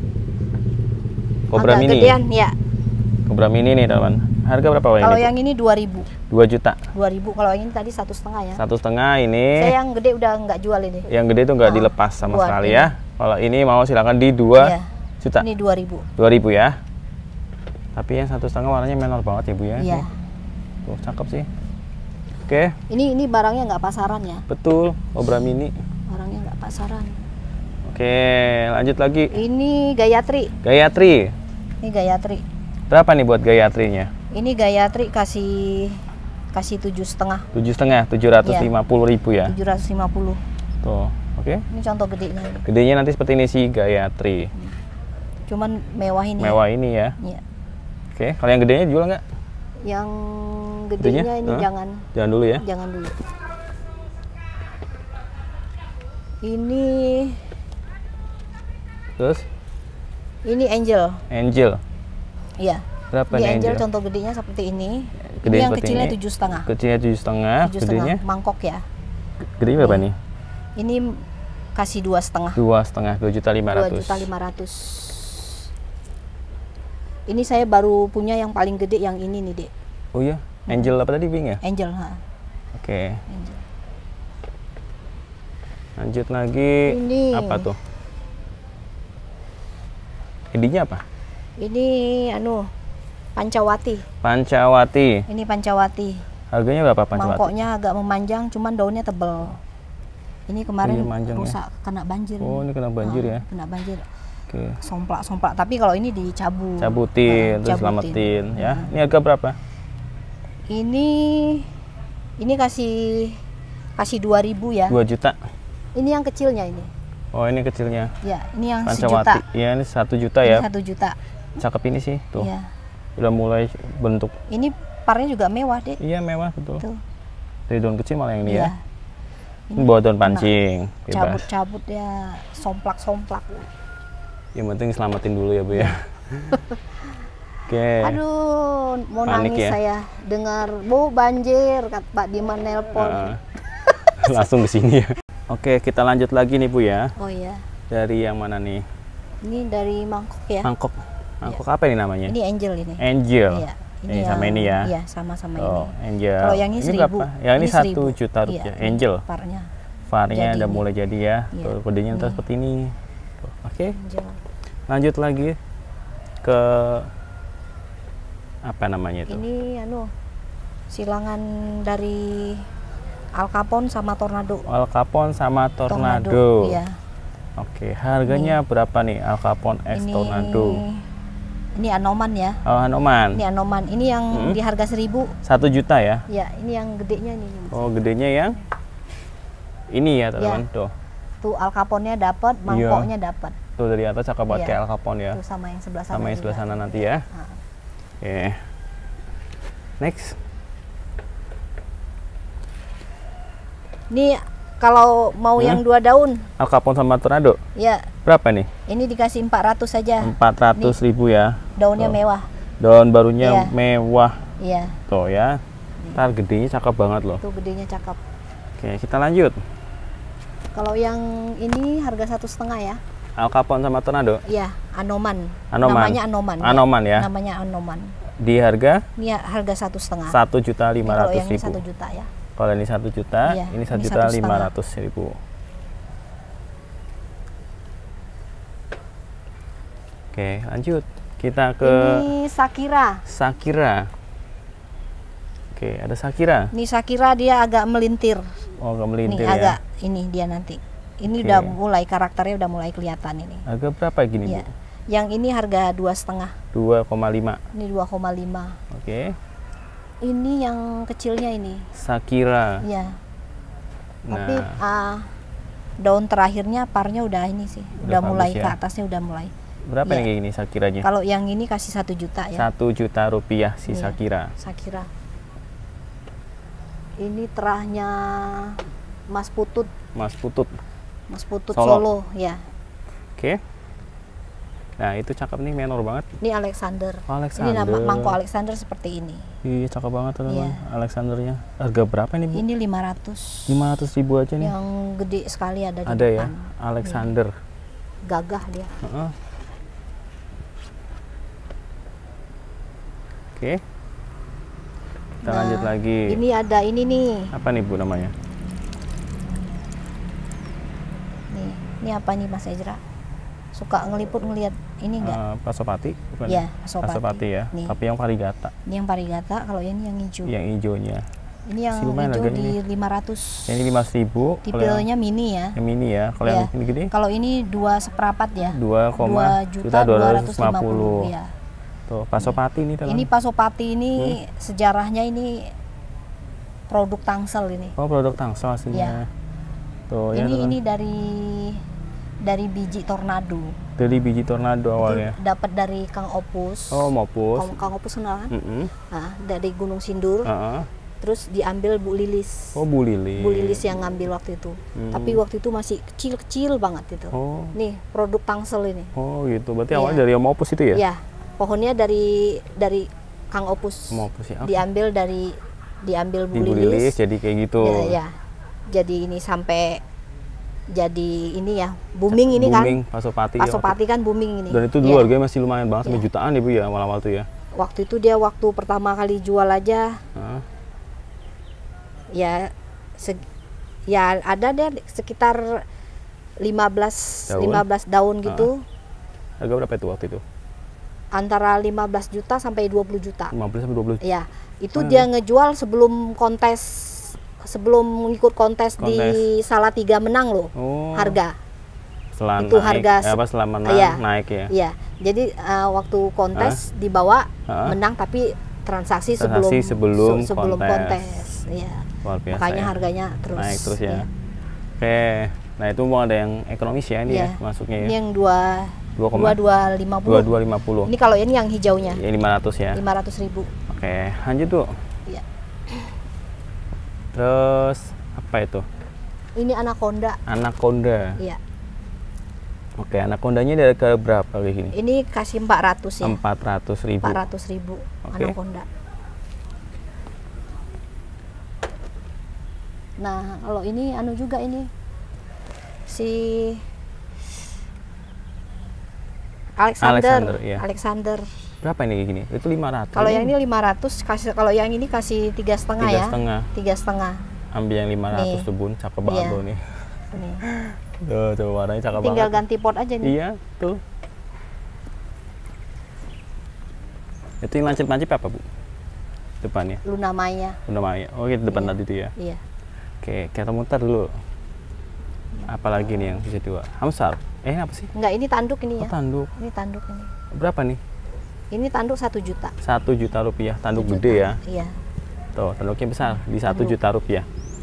Cobra Mini. Gedean, ya. Cobra Mini nih teman. Harga berapa Kalau ini? yang ini dua ribu. Dua juta. Dua ribu. Kalau yang ini tadi satu setengah ya. Satu setengah ini. Saya yang gede udah nggak jual ini. Yang gede itu nggak oh, dilepas sama sekali ini. Ya. Kalau ini mau silakan di dua ya. Juta. Ini dua ribu. Dua ribu ya. Tapi yang satu setengah warnanya menor banget ya bu ya. Iya. Tuh cakep sih. Oke. Ini ini barangnya nggak pasaran ya. Betul. Cobra Mini. Barangnya nggak pasaran. Oke, lanjut lagi. Ini Gayatri. Gayatri. Ini Gayatri. Berapa nih buat Gayatrinya? Ini Gayatri kasih kasih tujuh setengah. Tujuh setengah, tujuh ratus lima puluh ribu ya. Tujuh ratus lima puluh. Tuh, oke. Okay. Ini contoh gedenya. Gedenya nanti seperti ini sih Gayatri. Cuman mewah ini. Mewah ya? Ini ya. Iya. Oke, okay. Kalau yang gedenya jual nggak? Yang gedenya, gedenya ini huh? jangan. Jangan dulu ya. Jangan dulu. Ini. Terus? Ini Angel. Angel. Iya. Berapa ini nih Angel? Angel? Contoh gedenya seperti ini. Gede ini yang kecilnya tujuh setengah. Kecilnya tujuh setengah. Tujuh gedenya? setengah. Mangkok ya. Gedenya berapa nih? Ini kasih dua setengah. Dua setengah, dua juta lima ratus. Dua juta lima ratus. Ini saya baru punya yang paling gede yang ini nih dek. Oh iya, Angel apa tadi Bing ya? Angel. Ha. Oke. Okay. Angel. Lanjut lagi. Ini. Apa tuh? Idenya apa? Ini anu Pancawati. Pancawati. Ini Pancawati. Harganya berapa Pancawati? Mangkoknya agak memanjang, cuman daunnya tebal. Ini kemarin oh, rusak, ya? Kena banjir. Oh, ini kena banjir nah, ya? Kena banjir. Oke. Okay. Somplak-somplak. Tapi kalau ini dicabut. Cabutin, nah, terus selamatin ya. Hmm. Ini harga berapa? Ini ini kasih kasih dua ribu ya. Dua juta. Ini yang kecilnya ini. Oh, ini kecilnya. Ya, ini yang Pancawati. sejuta. Iya, ini satu juta ini ya. Satu juta. Cakep ini sih, tuh. Iya. Udah mulai bentuk. Ini parnya juga mewah deh. Iya, mewah betul. Tuh. Dari daun kecil malah yang ini iya. ya. Ini, ini buat daun pancing. Cabut-cabut ya, somplak-somplak. Yang penting selamatin dulu ya bu ya. Oke. Okay. Aduh, mau panik nangis ya? Saya dengar bu banjir, kata Pak Diman nelpon. Uh, langsung ke sini ya. Oke, kita lanjut lagi nih Bu ya. Oh iya. Dari yang mana nih? Ini dari mangkok ya. Mangkok. Mangkok ya. Apa ini namanya? Ini Angel ini. Angel. Iya. Ini, ini yang, sama ini ya. Iya, sama-sama oh, ini. Angel. Kalau yang ini, ini seribu. Berapa? Yang ini satu juta rupiah. Iya, Angel. Parnya. Farnya udah ini. mulai jadi ya. Iya. Tuh, kodenya ntar seperti ini. Oke. Angel. Lanjut lagi ke apa namanya itu? Ini anu silangan dari Al Capone sama Tornado. Al Capone sama Tornado. Tornado iya. Oke, harganya ini. Berapa nih Al Capone X ini Tornado? Ini Anoman ya. Oh, Anoman. Ini Anoman. Ini yang hmm. di harga seribu. Satu juta ya? Ya, ini yang gedenya nih. Oh, gedenya yang ini ya, teman-teman. Ya. Tuh. Tuh Al Capone-nya dapat, mangkoknya ya. dapat. Tuh dari atas cakep banget ya. Kayak Al Capone ya. Tuh sama yang sebelah sana. Sama yang sebelah sana nanti ya. Nah. Oke. Okay. Next. Ini kalau mau hmm? yang dua daun. Al Capone sama Tornado? Ya. Berapa nih? Ini dikasih empat ratus saja. empat ratus ribu ya. Daunnya tuh. mewah. Daun barunya ya. mewah. Iya. Tuh ya. Ntar gedenya cakep banget loh. Tuh gedenya cakep. Oke, kita lanjut. Kalau yang ini harga satu setengah ya. Al Capone sama Tornado? Iya, Anoman. Anoman. Namanya Anoman. Anoman ya. ya. Namanya Anoman. Di harga? Ini harga satu setengah. Satu juta lima ratus ribu. Kalau yang ini satu juta ya. Kalau ini satu juta, iya, ini satu juta lima ratus ribu. Oke, lanjut. Kita ke ini Shakira. Shakira. Oke, ada Shakira. Ini Shakira dia agak melintir. Oh, agak melintir nih, ya. Agak ini dia nanti. Ini okay. udah mulai karakternya udah mulai kelihatan ini. Harga berapa gini, ya. Bu? Yang ini harga dua setengah. Dua koma lima. Ini dua koma lima. Oke. Ini yang kecilnya ini. Shakira. Iya. Nah. Tapi uh, daun terakhirnya parnya udah ini sih, udah, udah mulai ya? Ke atasnya udah mulai. Berapa ya. Nih ini Shakiranya? Kalau yang ini kasih satu juta ya. Satu juta rupiah si iya, Shakira. Shakira. Ini terahnya Mas Putut. Mas Putut. Mas Putut Solo, Solo ya. Oke. Nah itu cakep nih, menor banget. Ini Alexander. Oh, Alexander. Ini nama mangkok Alexander seperti ini. Iya cakep banget teman-teman. Iya. Alexandernya. Harga berapa nih, Bu? Ini lima ratus. lima ratus ribu aja nih. Yang gede sekali ada di ada depan. Ya. Alexander. Ini. Gagah dia. Uh-uh. Oke. Kita nah, lanjut lagi. Ini ada ini nih. Apa nih, Bu, namanya? Nih, ini apa nih Mas Ezra? Suka ngeliput ngelihat ini enggak? Uh, Pasopati, bukan? Iya, Pasopati. Pasopati ya. Nih. Tapi yang varigata. Ini yang varigata, kalau ini yang hijau. Yang hijaunya. Ini yang hijau di lima ratus. Yang ini lima ratus ribu. Tipenya mini ya. Yang mini ya. Kalau ya. yang ini gede? Kalau ini dua seperapat ya. dua juta dua ratus lima puluh. Ya. Tuh, Pasopati ini teman. Ini Pasopati ini hmm? sejarahnya ini produk Tangsel ini. Oh, produk Tangsel aslinya. Ya. Tuh, ini ya, ini dari dari biji Tornado. Dari biji Tornado awalnya. Dapat dari Kang Opus. Oh, Opus. Kang, Kang Opus kenal kan? Mm -hmm. Nah, dari Gunung Sindur. Uh -uh. Terus diambil Bu Lilis. Oh, Bu Lilis. Bu Lilis yang ngambil waktu itu. Hmm. Tapi waktu itu masih kecil-kecil banget itu. Oh. Nih, produk Tangsel ini. Oh, gitu. Berarti iya. awalnya dari Om Opus itu ya? Iya. Pohonnya dari dari Kang Opus. Om Opus ya. Okay. Diambil dari diambil Bu, Bu Lilis. Lilis jadi kayak gitu. Ya, ya. Jadi ini sampai jadi ini ya booming ini booming, kan. Pasopati. Pasopati ya, kan booming ini. Dan itu dulu ya. Harganya masih lumayan banget, sampai ya. jutaan ya Bu ya awal-awal tuh ya. Waktu itu dia waktu pertama kali jual aja. Huh? Ya ya ada deh sekitar lima belas daun, lima belas daun gitu. Uh. Harga berapa itu waktu itu? Antara lima belas juta sampai dua puluh juta. lima belas sampai dua puluh juta. Ya, itu hmm. dia ngejual sebelum kontes sebelum ikut kontes, kontes. di Salatiga menang loh. Oh. Harga. Setelah itu naik, harga eh, apa setelah menang ya, naik ya. Iya. Jadi uh, waktu kontes huh? dibawa huh? menang tapi transaksi, transaksi sebelum sebelum, se sebelum kontes. kontes. Iya. Luar biasa. Makanya ya. harganya terus naik terus ya. ya. Oke. Nah, itu mau ada yang ekonomis ya ini ya, ya masuknya ya. Ini yang dua dua dua lima puluh. dua dua lima puluh. Ini kalau ini yang hijaunya. Ya, lima ratus ya. lima ratus ribu. Oke, lanjut tuh. Iya. Terus apa itu? Ini anaconda. Anaconda. Iya. Oke, anacondanya dari ke berapa kayak gini? Ini kasih empat ratus ya. empat ratus ribu. empat ratus ribu. Oke. Anaconda. Nah, kalau ini anu juga ini si Alexander. Alexander, iya. Alexander. Berapa ini kayak gini? Itu lima ratus. Kalau yang ini lima ratus, kasih kalau yang ini kasih tiga setengah ya. Tiga setengah. Tiga setengah. Ambil yang lima ratus tuh Bun, cakep banget iya. loh nih. Nih. Tuh, coba warnanya cakep banget. Tinggal ganti pot aja nih. Iya, tuh. Itu yang lancip-lancip apa Bu? Depannya? Luna Maya. Luna Maya. Oh, itu depan iya. tadi tuh ya. Iya. Oke, kita muter dulu. Apalagi nih yang bisa dua? Hamsar. Eh, apa sih? Enggak, ini tanduk ini ya. Oh, tanduk. Ini tanduk ini. Berapa nih? Ini tanduk satu juta. Satu juta rupiah, tanduk Satu gede juta. ya. Iya. Tuh, tanduknya besar di satu Tanduk. juta rupiah.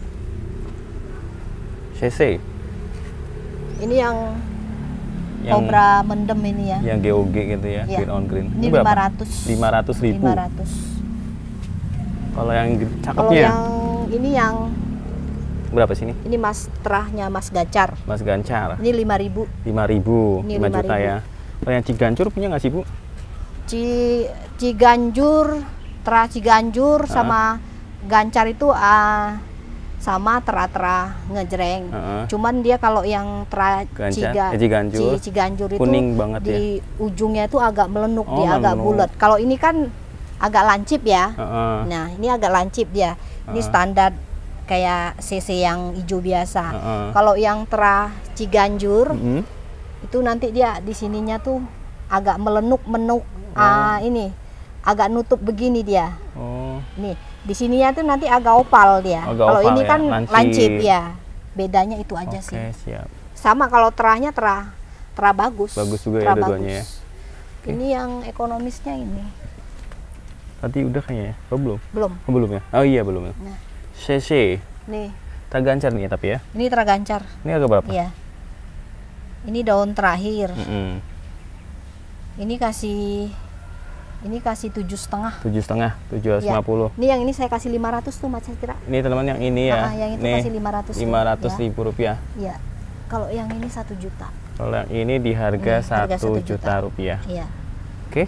cc. Ini yang, Yang kobra mendem ini ya. yang G O G gitu ya, Iya. green on green. Ini berapa? lima ratus. lima ratus ribu. lima ratus. Kalau yang Kalau cakepnya yang ini yang berapa sini? ini mas terahnya Mas Gacar. Mas Gancar. Ini lima ribu. lima ribu, Ini lima lima juta ribu. ya. Kalau yang Ciganjur punya nggak sih, Bu? Ci Ciganjur, terah Ciganjur sama Gancar itu ah, sama terah-terah ngejreng. Heeh. Cuman dia kalau yang terah Gancar, Ciga, eh, Ciganjur, Ci- Ciganjur itu kuning banget di ya. ujungnya itu agak melenuk, Oh, dia agak melenuk. bulat. Kalau ini kan agak lancip ya. Heeh. Nah, ini agak lancip dia. Ini Heeh. standar kayak C C yang hijau biasa. Heeh. Kalau yang terah Ciganjur Mm-mm. itu nanti dia di sininya tuh agak melenuk menuk Oh. ah, ini agak nutup begini dia. Oh, Nih, di sininya tuh nanti agak opal dia. Agak Kalau opal ini ya, kan lancip. lancip ya. Bedanya itu aja oke, sih. siap. Sama kalau terahnya terah terah bagus. Bagus juga ya terah dua-duanya ya. bagus. Ini yang ekonomisnya ini. Tadi udah kayaknya ya? Oh, belum? Belum. Oh, belum ya? Oh iya, belum ya. Nah, cc. nih, Tagancar nih ya, tapi ya. ini terah gancar. Ini agak berapa? Iya. Ini daun terakhir. Mm-mm. Ini kasih ini kasih tujuh setengah. Tujuh setengah, tujuh ratus lima puluh. Ini yang ini saya kasih lima ratus tuh Mas Kira. Ini teman-teman yang ini ya. Ah, yang itu Nih, kasih lima ratus. lima ratus ribu rupiah. Iya. Kalau yang ini satu juta. Kalau yang ini di harga Ini harga satu satu juta juta. rupiah. Iya. Oke.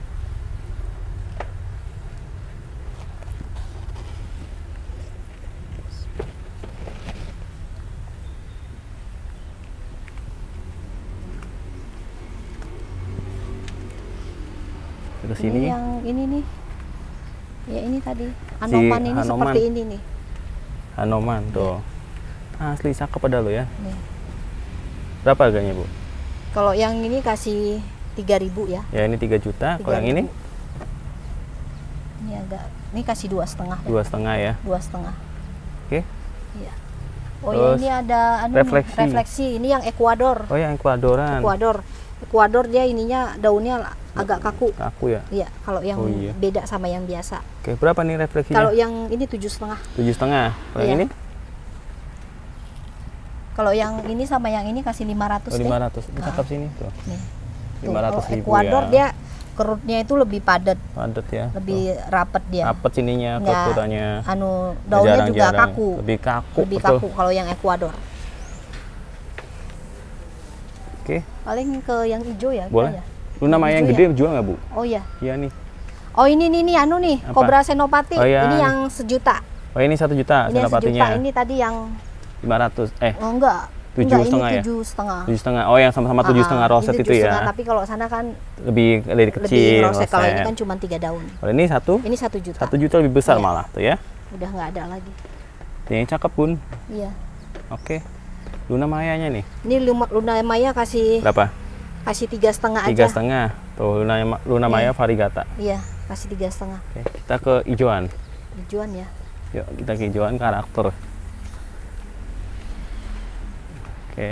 Terus Ini ini, yang ini nih. Ya ini tadi. Hanoman ini Hanoman. seperti ini nih. Hanoman tuh. Asli cakep pada lo ya. Nih. Berapa harganya, Bu? Kalau yang ini kasih tiga ribu ya. Ya ini tiga juta. Kalau yang ini Ini agak ini kasih dua setengah. dua setengah ya. Dua setengah. Oke. Iya. Oh ya, Terus ini ada anu nih, refleksi. refleksi. Ini yang Ekuador. Oh yang Ekuadoran. Ekuador. Ekuador dia ininya daunnya agak kaku. Aku ya. Iya, kalau yang Oh, iya. beda sama yang biasa. Oke, berapa nih refleksinya? Kalau yang ini tujuh setengah. Tujuh setengah. Kalau yang Iya. ini? Kalau yang ini sama yang ini kasih lima ratus Oh, deh. lima ratus. Ini Nah. cakep sini tuh. Nih. Tuh, lima ratus kalau ribu Ekuador ya. dia kerutnya itu lebih padat, Padat ya. lebih rapet dia. Rapet sininya, Nggak, kekutannya. Anu daunnya juga Jarang-jarang. kaku. Lebih kaku, Lebih betul. kaku kalau yang Ekuador. Oke, Paling ke yang hijau ya. boleh. kita ya. Luna Maya yang Hijau gede ya? jual nggak, Bu? Oh iya. Iya nih. Oh ini nih nih anu nih, Apa? Kobra Senopati. Oh, iya. Ini yang sejuta. Oh ini satu juta Ini yang sejuta. senopatinya. Ini tadi yang lima ratus. Eh, oh enggak. Tujuh enggak, setengah ini ya? tujuh setengah. tujuh setengah. Oh yang sama-sama tujuh Ah, setengah ah, roset ini itu tujuh ya. setengah, tapi kalau sana kan Lebih lebih kecil. lebih roset. Kalau ini roset. kan cuma tiga daun. Kalau ini satu, Ini satu juta. satu juta lebih besar Iya. malah tuh ya. Udah nggak ada lagi. Ini cakep, Bun. Iya. Oke. Luna Mayanya nih. Ini Luna, Luna Maya kasih Berapa? kasih tiga setengah aja. Tiga setengah. Tuh Luna Luna Maya Iya. variegata. Iya, kasih tiga setengah. Oke, kita ke hijauan. Hijauan ya. Yuk kita ke hijauan karakter. Oke,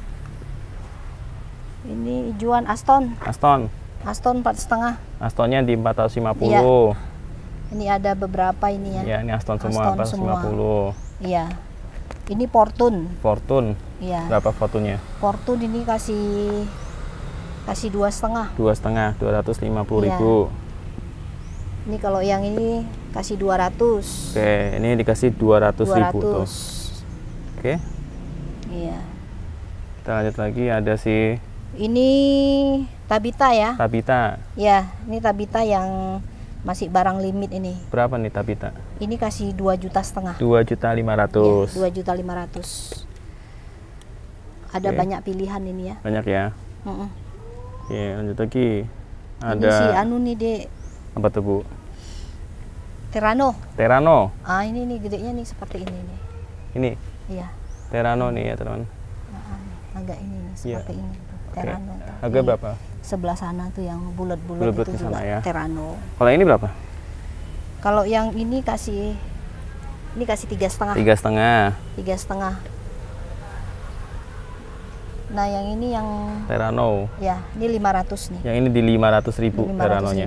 Ini hijauan Aston. Aston. Aston empat setengah. Astonnya di empat ratus lima puluh. Ini ada beberapa ini ya. Ya, ini Aston semua Aston empat ratus lima semua. puluh. Iya. Ini Fortune. Fortune. Iya. Berapa Fortune-nya? Fortune ini kasih kasih dua setengah. Dua setengah, dua ratus lima puluh Iya. ribu. Ini kalau yang ini kasih dua ratus. Oke, ini dikasih dua ratus ribu tuh. Oke, Iya. kita lanjut lagi ada si Ini Tabita ya. Tabita. Ya, ini Tabita yang masih barang limit ini. Berapa nih Tabita? Ini kasih dua juta setengah. Dua juta lima ratus. Dua juta lima ratus. Ada Oke. banyak pilihan ini ya. Banyak ya. Mm-mm. Oke, lanjut lagi. Ini si Ada anu nih dek, apa tuh, Bu? Terano. Terano. Ah ini nih gedenya nih seperti ini nih. Ini Iya. Terano nih ya, teman. Ah, agak ini nih Iya. seperti ini. tuh, Oke. Terano. tuh. Harga Ini berapa? Sebelah sana tuh yang bulat-bulat Bulat-bulat itu ke sana juga ya. Terano. Kalau ini berapa? Kalau yang ini kasih ini kasih tiga setengah. Tiga setengah. Tiga setengah. Nah, yang ini yang Terano. Ya, ini lima ratus nih. Yang ini di lima ratus ribu Teranonya.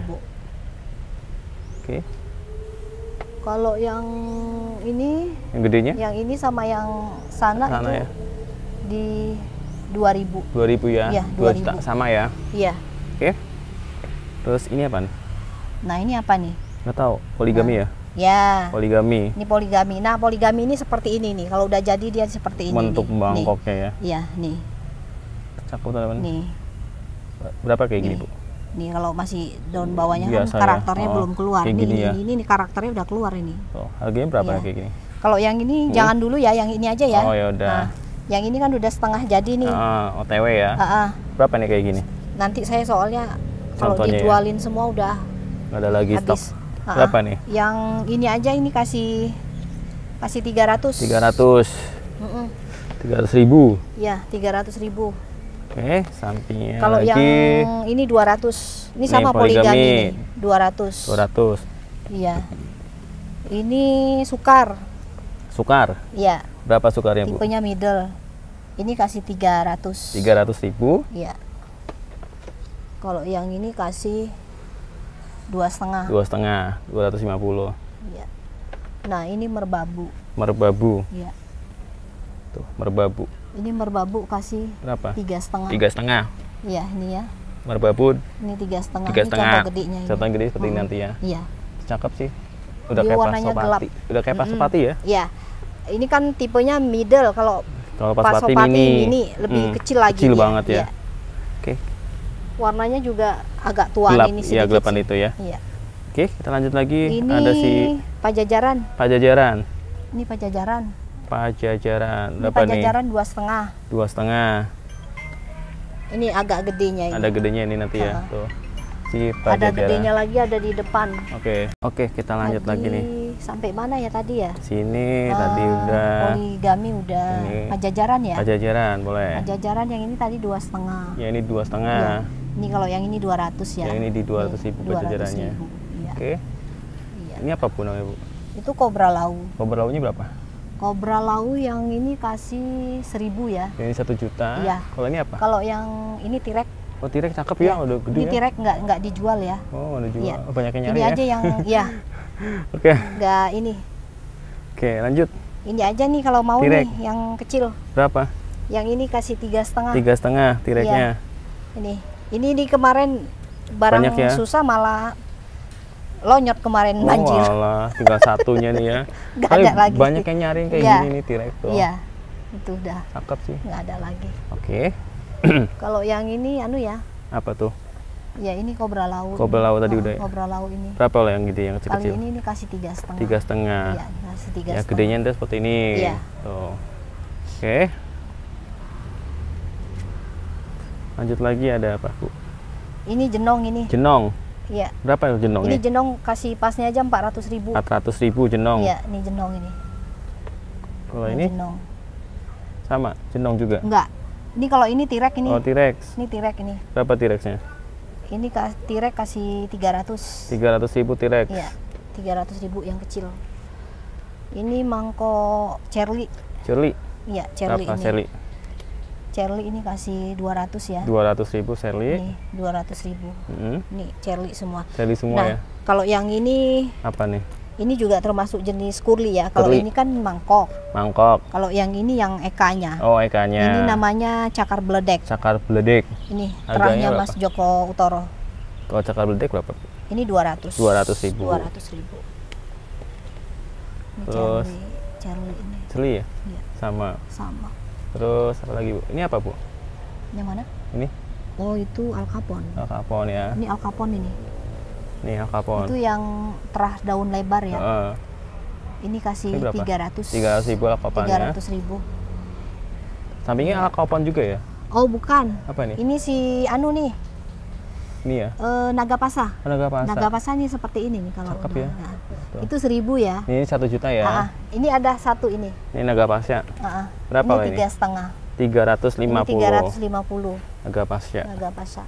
Oke. Kalau yang ini, yang gedenya? Yang ini sama yang sana, sana itu ya? Di dua ribu. dua ribu ya? Iya, dua juta sama ya? Iya. Oke. Terus ini apa nih? Nah, ini apa nih? Nggak tahu, poligami nah. ya? Ya. Poligami. Ini poligami. Nah, poligami ini seperti ini nih. Kalau udah jadi dia seperti ini. Bentuk nih. mangkoknya ya? Iya, nih. Cakep teman-teman. Nih. Berapa kayak nih. gini, Bu? Nih kalau masih daun bawahnya biasa kan karakternya ya? Oh, belum keluar. Ini, gini ini, ya? ini, ini karakternya udah keluar ini. Oh, harganya berapa iya. kayak gini? Kalau yang ini hmm. jangan dulu ya, yang ini aja ya. Oh ya udah. Nah, yang ini kan udah setengah jadi nih. Ah, O T W ya. Uh -uh. Berapa nih kayak gini? Nanti saya soalnya kalau dijualin ya? Semua udah nggak ada lagi habis. stok. Uh -uh. Berapa nih? Yang ini aja ini kasih kasih tiga ratus. tiga ratus. Uh -uh. tiga ratus ribu. Iya, tiga ratus ribu. Oke, sampingnya kalau lagi. Yang ini dua ratus. Ini sama poligami nih, dua ratus. dua ratus. Iya. Ini sukar. Sukar? Iya. Berapa sukarnya, Bu? Tipenya middle. Ini kasih tiga ratus. tiga ratus ribu? Iya. Kalau yang ini kasih dua setengah. Dua setengah, dua ratus lima puluh. Iya. Nah, ini merbabu. Merbabu. Iya. Tuh, merbabu. Ini merbabu kasih berapa? Tiga setengah. Tiga setengah. Iya, ini ya. Merbabu. Ini tiga setengah. Tiga ini setengah. contoh gedenya. Contoh gede seperti hmm. nanti ya. Iya. Cakep sih. Udah dia kayak warnanya pasopati. Gelap. Udah kayak pasopati mm -mm. ya? Iya. Ini kan tipenya middle. Kalau Kalau pasopati, pasopati ini, ini lebih hmm, kecil lagi. Kecil dia. banget ya. Iya. Oke. Warnanya juga agak tua gelap. ini Iya, gelapan sih. itu ya. Iya. Oke, kita lanjut lagi. Ini ada si Pajajaran. Pajajaran. Ini Pajajaran. Pajajaran. Ini Pajajaran dua setengah. Dua setengah. Ini agak gedenya ini. Ada gedenya ini nanti ya. Uh-huh. Tuh. Si Pajajaran. Ada gedenya lagi, ada di depan. Oke. Oke, kita lanjut tadi, lagi nih. Sampai mana ya tadi ya? Sini uh, tadi udah. Poligami udah. Ini. Pajajaran ya? Pajajaran boleh. Pajajaran yang ini tadi dua setengah. Ya ini dua setengah. Ya. Ini kalau yang ini dua ratus ya. Yang ini di dua ratus ribu pajajarannya. Ya. Oke. Iya. Ini apa pun namanya, Bu? Itu kobra lau. Kobra launya berapa? Kobra lau yang ini kasih seribu ya. Yang ini satu juta. Iya. Kalau ini apa? Kalau yang ini tirek. Oh, tirek cakep ya, ya udah gede. Ini ya? tirek nggak nggak dijual ya. Oh, udah jual. Ya. Oh, banyak yang nyari ini ya. Ini aja yang ya. Oke. Okay. Nggak ini. Oke, okay, lanjut. Ini aja nih kalau mau tirek. Nih yang kecil. Berapa? Yang ini kasih tiga setengah. Tiga setengah tireknya. Ya. Ini, ini di kemarin barang ya? susah malah lonyot kemarin oh, banjir. Alah, tinggal satunya nih ya. Nggak ada lagi. Banyak yang nyari kayak ya. Gini nih tirek tuh. Iya, itu udah. Cakep sih. Nggak ada lagi. Oke. Okay. Kalau yang ini anu ya. Apa tuh? Ya ini kobra laut. Kobra laut tadi oh, udah. Ya? Kobra laut ini. Berapa lah yang gede yang kecil-kecil? Kali ini ini kasih tiga setengah. Tiga setengah. Iya, kasih tiga ya, setengah. gedenya itu seperti ini. Iya. Tuh. Oke. Lanjut lagi ada apa, Bu? Ini jenong ini. Jenong. Iya. Berapa jenong ini? Ini jenong kasih pasnya aja empat ratus ribu. Empat ratus ribu jenong. Iya, ini jenong ini. Kalau ini? Jenong. Sama, jenong juga. Enggak. Ini kalau ini tirek ini. Oh, T-Rex. Ini tirek ini. Berapa T-Rexnya? Ini tirek kasih tiga ratus. Tiga ratus ribu T-Rex. Iya, tiga ratus ribu yang kecil. Ini mangkok Charlie. Charlie. Iya, Charlie Berapa ini. Charlie? Charlie ini kasih dua ratus ya. Dua ratus ribu Charlie. Ini dua ratus ribu. Mm-hmm. Ini Charlie semua. Charlie semua nah, ya. Kalau yang ini. Apa nih? Ini juga termasuk jenis curly ya. Kalau ini kan mangkok. Mangkok. Kalau yang ini yang ekanya. Oh, ekanya. Ini namanya cakar beledek. Cakar beledek. Ini terahnya Mas Joko Utoro. Kalau cakar beledek berapa? Ini dua ratus. Dua ratus ribu. Dua ratus ribu. Ini terus Charlie, Charlie ini. Charlie ya? Iya. Sama. Sama. Terus apa lagi, Bu? Ini apa, Bu? Yang mana? Ini. Oh, itu Al Capone. Al Capone ya. Ini Al Capone ini. Nih Al Capone. Itu yang terah daun lebar ya. Uh. Ini kasih tiga ratus. Tiga ratus ribu Al Capone. Tiga ratus ribu. Sampingnya Al Capone juga ya? Oh bukan. Apa nih? Ini si anu nih. Ini ya? E, Nagapasa. Oh, Nagapasa. Nagapasa nih seperti ini nih kalau. Cakep ya. Nah, itu seribu ya. Ini satu juta ya. Aa, ini ada satu ini. Ini Nagapasa. Aa, berapa ini? Ini tiga setengah. Tiga ratus lima puluh. Tiga ratus lima puluh. Nagapasa. Nagapasa.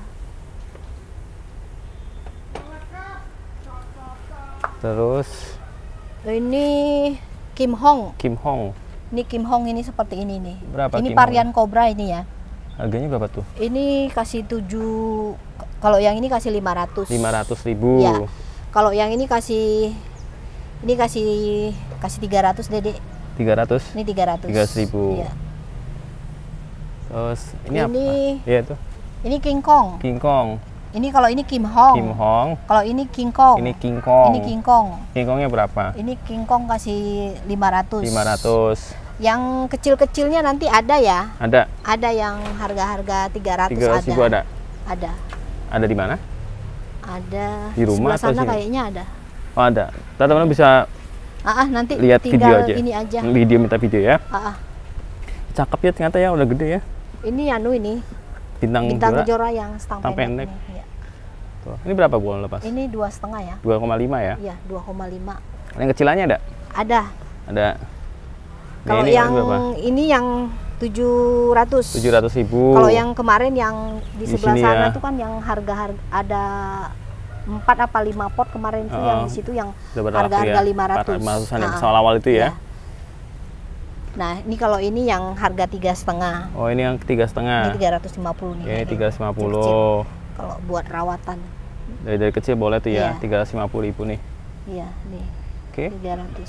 Terus. Ini Kim Hong. Kim Hong. Ini Kim Hong ini seperti ini nih. Berapa? Ini Kim varian Hong? kobra ini ya. Harganya berapa tuh? Ini kasih tujuh, kalau yang ini kasih lima ratus. lima ratus ribu. Ya. Kalau yang ini kasih, ini kasih kasih tiga ratus, Dedek. tiga ratus? Ini tiga ratus. tiga ratus ribu. Ya. Terus ini, Ini- apa? Iya tuh. Ini King Kong. King Kong. Ini kalau ini Kim Hong. Kim Hong. Kalau ini King Kong. Ini King Kong. Ini King Kong. King Kongnya berapa? Ini King Kong kasih lima ratus. lima ratus. Yang kecil-kecilnya nanti ada ya. Ada. Ada yang harga-harga tiga ratus tiga ratus ada. ribu ada. Ada. Ada di mana? Ada. Di rumah sebelah atau sana sini? kayaknya ada. Oh, ada. Teman-teman bisa Ah, ah, nanti lihat video tinggal aja. ini aja. Video minta video ya. Ah, ah. Cakep ya ternyata ya, udah gede ya. Ini anu ini Bintang, bintang Kejora. kejora yang stang Stang pendek. pendek. Ini. Ya. Tuh. Ini berapa bulan lepas? Ini dua setengah ya. dua koma lima ya. Iya, dua koma lima. Yang kecilannya ada? Ada. Ada. Nah, Kalau ini yang berapa? ini yang tujuh ratus. tujuh ratus ribu. Kalau yang kemarin yang di Di sebelah sini sana ya. tuh kan yang harga-harga ada empat apa lima pot kemarin tuh Oh. yang di situ yang Udah berlaku harga-harga ya. lima ratus. lima ratusan yang Ah, awal-awal itu ya. iya. Nah, ini kalau ini yang harga tiga setengah. Oh, ini yang tiga Ini setengah. tiga ratus lima puluh nih. Ya, ini Ini tiga ratus lima kecil-kecil. puluh. Kalau buat rawatan. Dari dari kecil boleh tuh ya, Iya. tiga ratus lima puluh ribu nih. Iya, nih. Oke. tiga ratus.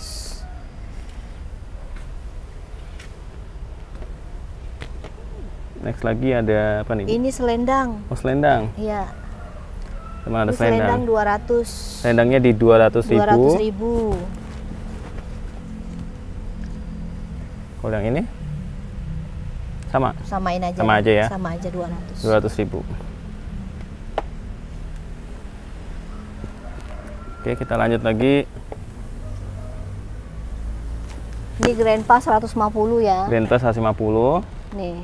Next lagi ada apa nih? Ini selendang. Oh, selendang. Iya. Teman ada Ini selendang selendang. dua ratus. Selendangnya di dua ratus ribu. dua ratus ribu. Kalau yang ini sama Samain aja. Sama aja ya? Sama aja dua ratus. dua ratus ribu. Oke, kita lanjut lagi. Ini Grandpa seratus lima puluh ya. Grandpa seratus lima puluh. Nih.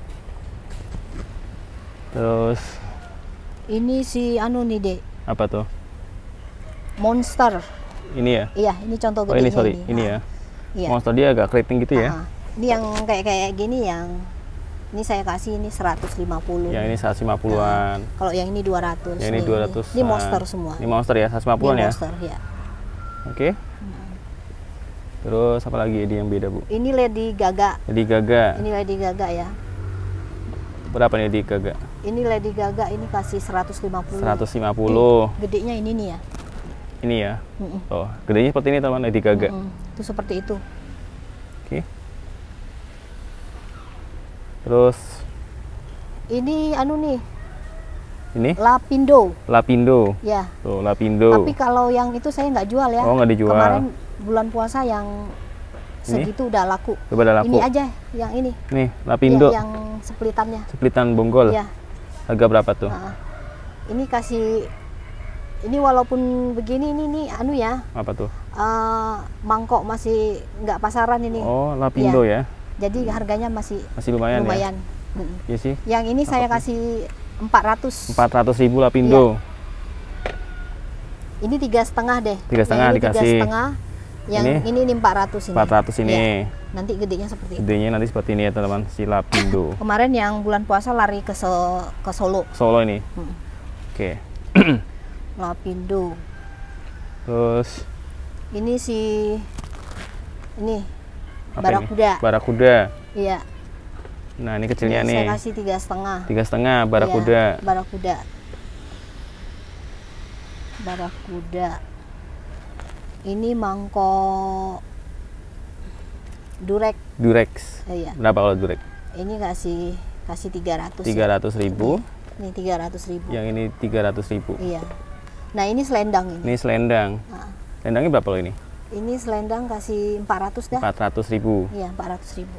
Terus Ini si anu nih, Dek. apa tuh? Monster. Ini ya? Iya, ini contoh Oh, gedenya ini sorry, ini Ah, ya. Iya. Monster dia agak keriting gitu ya. Ah, ini yang kayak kayak gini yang ini saya kasih ini seratus lima puluh. Yang ini seratus lima puluhan. Kalau yang ini dua ratus. Yang ini Nih, dua ratus. Ini monster semua. Ini monster ya, seratus lima puluhan Ini ya. monster, ya. Oke. Terus apa lagi di yang beda, Bu? Ini Lady Gaga. Jadi Gaga. Ini Lady Gaga ya. Berapa nih di Gaga? Ini Lady Gaga ini kasih seratus lima puluh. seratus lima puluh. Nih, gedenya ini nih ya. Ini ya. Mm-mm. Oh, gedenya seperti ini teman Lady Gaga. Mm-mm. Itu seperti itu. Oke. Terus Ini anu nih, ini Lapindo. Lapindo. Ya. Tuh, Lapindo. Tapi kalau yang itu saya nggak jual ya. Oh, nggak dijual. Kemarin bulan puasa yang segitu udah laku. Coba ada laku. Ini aja yang ini. Nih, Lapindo. Ya, yang splitannya. Seplitan bonggol. Ya. Harga berapa tuh? Nah, ini kasih ini walaupun begini ini nih anu ya. Apa tuh? eh, mangkok masih nggak pasaran ini. Oh, Lapindo ya. Jadi harganya masih Masih lumayan, lumayan. ya. Mm. Iya sih. Yang ini saya Apa kasih empat ratus. empat ratus ribu Lapindo. Ini tiga setengah deh. Tiga setengah Yang ini dikasih. Tiga setengah. Yang Ini? ini ini empat ratus ini. empat ratus ini. Iya. Nanti gedenya seperti itu. Gedenya nanti seperti ini ya, teman-teman. Si Lapindo. Kemarin yang bulan puasa lari ke So- ke Solo. Solo ini. Hmm. Oke. Lapindo. Terus Ini si ini apa Barakuda. ini? Barakuda. Iya. Nah, ini kecilnya Ini nih. saya kasih tiga setengah. Tiga setengah Barakuda. Iya, Barakuda. Barakuda. Ini mangkok Durek. Durex. Eh, iya. Berapa kalau Durex? Ini kasih kasih tiga ratus. Tiga ratus ribu. Ini tiga ratus ribu. Yang ini tiga ratus ribu. Iya. Nah ini selendang ini. Ini selendang. Nah, Selendangnya berapa loh ini? ini selendang kasih empat ratus dah. Empat ratus ribu. Iya empat ratus ribu.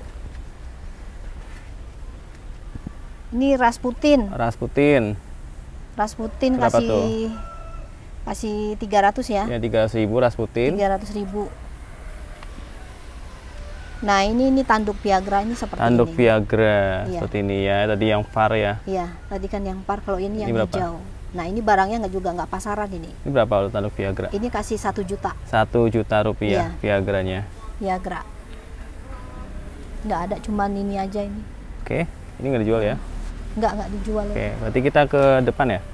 Ini Rasputin. Rasputin. Rasputin Berapa kasih tuh? kasih tiga ratus ya. Ya tiga ratus ribu Rasputin. Tiga ratus ribu. Nah ini ini tanduk Viagra ini seperti Tanduk ini. Viagra Iya. seperti ini ya. Tadi yang far ya. Iya tadi kan yang par, kalau ini, Ini yang berapa? hijau. Nah ini barangnya nggak juga nggak pasaran ini. Ini berapa kalau tanduk Viagra? Ini kasih satu juta Satu juta rupiah Viagranya. Viagra. Nggak ada, cuman ini aja ini. Oke, ini nggak dijual ya? Nggak nggak dijual. Oke, berarti kita ke depan ya?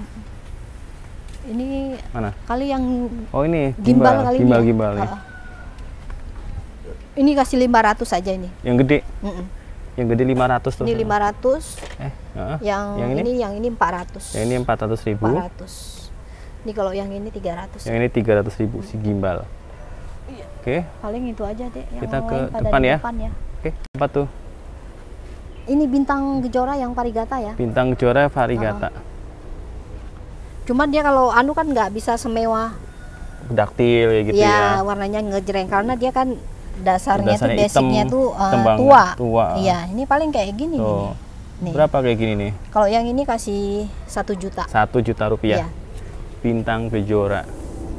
Ini Mana? kali yang Oh ini gimbal, kali gimbal, ini. ya? gimbal nih. Ha-ha. Ini kasih lima ratus aja ini. Yang gede. Mm-mm. Yang gede lima ratus tuh. Ini lima ratus. Eh, uh, yang, yang ini? ini yang ini empat ratus. Yang ini empat ratus ribu. empat ratus. Ini kalau yang ini tiga ratus. Yang ini tiga ratus ribu si gimbal. Iya. Oke. Okay. Paling itu aja deh. Yang kita ke pada depan ya. Depan ya. Oke, okay. Apa tuh? Ini bintang gejora yang varigata ya. Bintang gejora varigata. Uh. Cuman dia kalau anu kan nggak bisa semewah daktil ya gitu ya. Ya, warnanya ngejreng karena dia kan dasarnya, dasarnya tuh basicnya hitam, tuh uh, tembang, tua. tua. Iya, ini paling kayak gini. Tuh. Nih. Berapa kayak gini nih? Kalau yang ini kasih satu juta. Satu juta rupiah. Iya. Bintang gejora.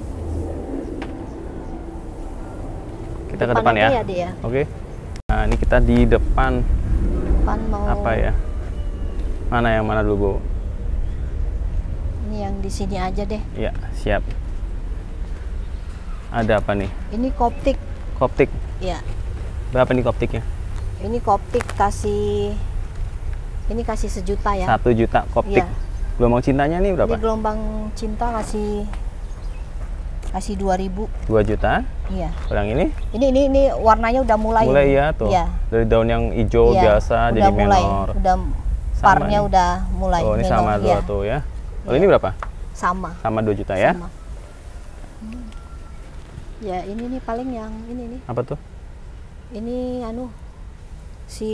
Kita Depan ke depan ya. ya, ya. Oke. Nah, ini kita di depan. Depan mau apa ya? Mana yang mana dulu, Bu? Ini yang di sini aja deh. Iya, siap. Ada apa nih? Ini koptik. Koptik. Iya. Berapa nih koptiknya? Ini koptik kasih ini kasih sejuta ya. Satu juta koptik. Ya. Gelombang cintanya nih berapa? Ini gelombang cinta kasih kasih dua ribu. Dua juta. Iya. Kalau yang ini? Ini ini ini warnanya udah mulai. Mulai ya tuh. Ya. Dari daun yang hijau ya, biasa udah jadi mulai. menor. Udah parnya nih. udah mulai. Oh, ini menor. sama dua Ya. tuh ya. Kalau Ya. ini berapa? Sama. Sama dua juta ya. Sama. Ya, ini nih paling yang ini nih. Apa tuh? Ini anu si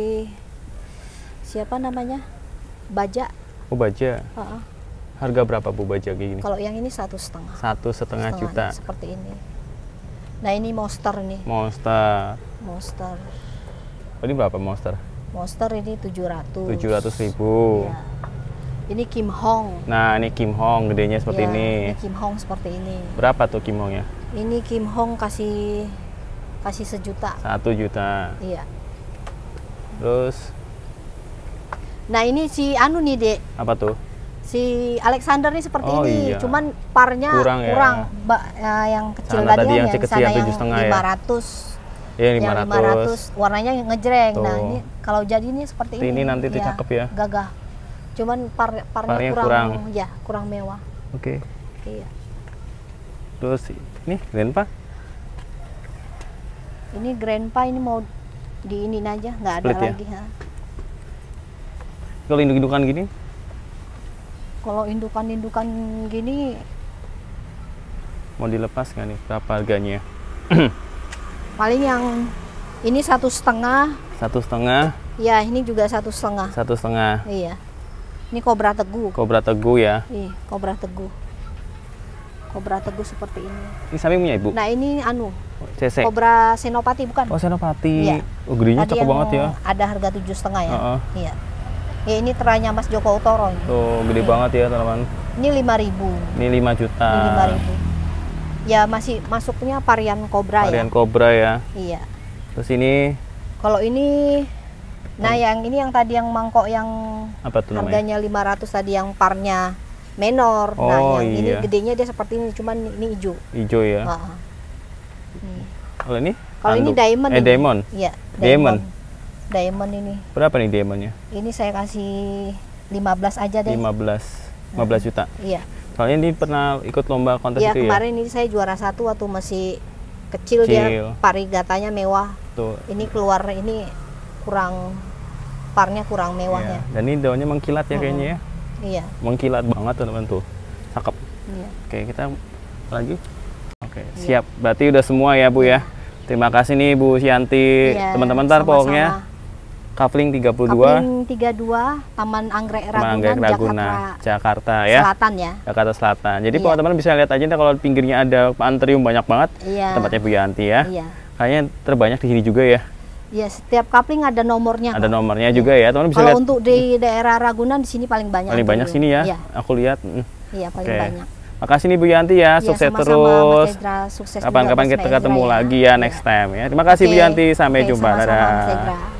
siapa namanya? Baja. Oh, baja. Uh-uh. Harga berapa Bu baja kayak gini? Kalau yang ini satu setengah. Satu setengah juta. Seperti ini. Nah, ini monster nih. Monster. Monster. Oh, ini berapa monster? Monster ini tujuh ratus. Tujuh ratus ribu. Ya. Ini Kim Hong. Nah, ini Kim Hong gedenya seperti ya, ini. Ini Kim Hong seperti ini. Berapa tuh Kim Hongnya? Ini Kim Hong kasih kasih sejuta. Satu juta. Iya. Terus? Nah, ini si anu nih Dek. Apa tuh? Si Alexander nih seperti oh, ini. Iya. Cuman parnya kurang. kurang. Ya. Ba, ya, yang kecil sana tadi, tadi yang yang kecil sana yang lima ratus. Iya, lima ratus. lima ratus. Warnanya ngejreng. Tuh. Nah, ini kalau jadi ini seperti ini. ini. Ini nanti tuh ya, cakep ya. Gagah. Cuman par, parnya, parnya kurang, kurang. Ya, kurang mewah. Oke. Okay. Iya. Terus ini Grandpa? Ini Grandpa ini mau diinin aja, nggak ada Split lagi. Ya? Ha. Kalau induk-indukan gini? Kalau indukan-indukan gini mau dilepas nggak nih? Berapa harganya? Paling yang ini satu setengah. Satu setengah. Ya, ini juga satu setengah. Satu setengah. Iya. Ini kobra teguh. Kobra teguh ya? Iya, kobra teguh. Kobra teguh seperti ini. Ini samping punya Ibu? Nah, ini anu. C C. Kobra senopati bukan? Oh, senopati. Iya. Oh, gedenya cakep banget ya. Ada harga tujuh setengah ya. Uh -uh. Iya. Ya, ini teranya Mas Joko Utoro. Ini. Tuh, gede iya. banget ya teman-teman. Ini lima ribu. Ini lima juta. Ini lima ribu. Ya, masih masuknya varian kobra ya. Varian kobra ya. Iya. Terus ini? Kalau ini, nah oh. yang ini yang tadi yang mangkok yang apa tuh namanya? Harganya lima ratus tadi yang parnya menor. Oh, nah, yang iya. ini gedenya dia seperti ini, cuman ini hijau. Hijau ya. Uh-huh. Kalau ini? Kalau ini diamond. Eh, ini. diamond. Iya, diamond. diamond. Diamond ini. Berapa nih diamondnya? Ini saya kasih lima belas aja deh. lima belas. lima belas juta. Iya. Soalnya ini pernah ikut lomba kontes ya, itu ya? kemarin ini saya juara satu waktu masih kecil, kecil. dia parigatanya mewah. Tuh. Ini keluar ini kurang parnya kurang mewahnya. Iya. Dan ini daunnya mengkilat ya, hmm. kayaknya ya? Iya. Mengkilat banget teman-teman tuh. Cakep. Iya. Oke, kita lagi. Oke, iya. Siap. Berarti udah semua ya, Bu ya. Terima kasih nih Bu Sianti. Iya, teman-teman ntar pokoknya Kafling tiga puluh dua. Kafling tiga puluh dua, Taman Anggrek Ragunan, Anggrek Ragunan Jakarta, Jakarta ya. Selatan ya. Jakarta Selatan. Jadi iya. teman-teman bisa lihat aja nih kalau pinggirnya ada antrium banyak banget. Iya. Tempatnya Bu Yanti ya. Iya. Kayaknya terbanyak di sini juga ya. Iya, setiap kapling ada nomornya. Ada kok. nomornya iya. juga ya. Teman-teman bisa kalau lihat. untuk di daerah Ragunan di sini paling banyak. Paling banyak sini ya. Iya. Aku lihat. Iya, paling Oke. banyak. Makasih nih Bu Yanti ya, Iya, sukses sama-sama, terus. Sukses Kapan-kapan kita ketemu ya. lagi ya next iya. time ya. Terima kasih Oke. Bu Yanti, sampai Oke, jumpa. sama-sama, Dadah. Mas Edra.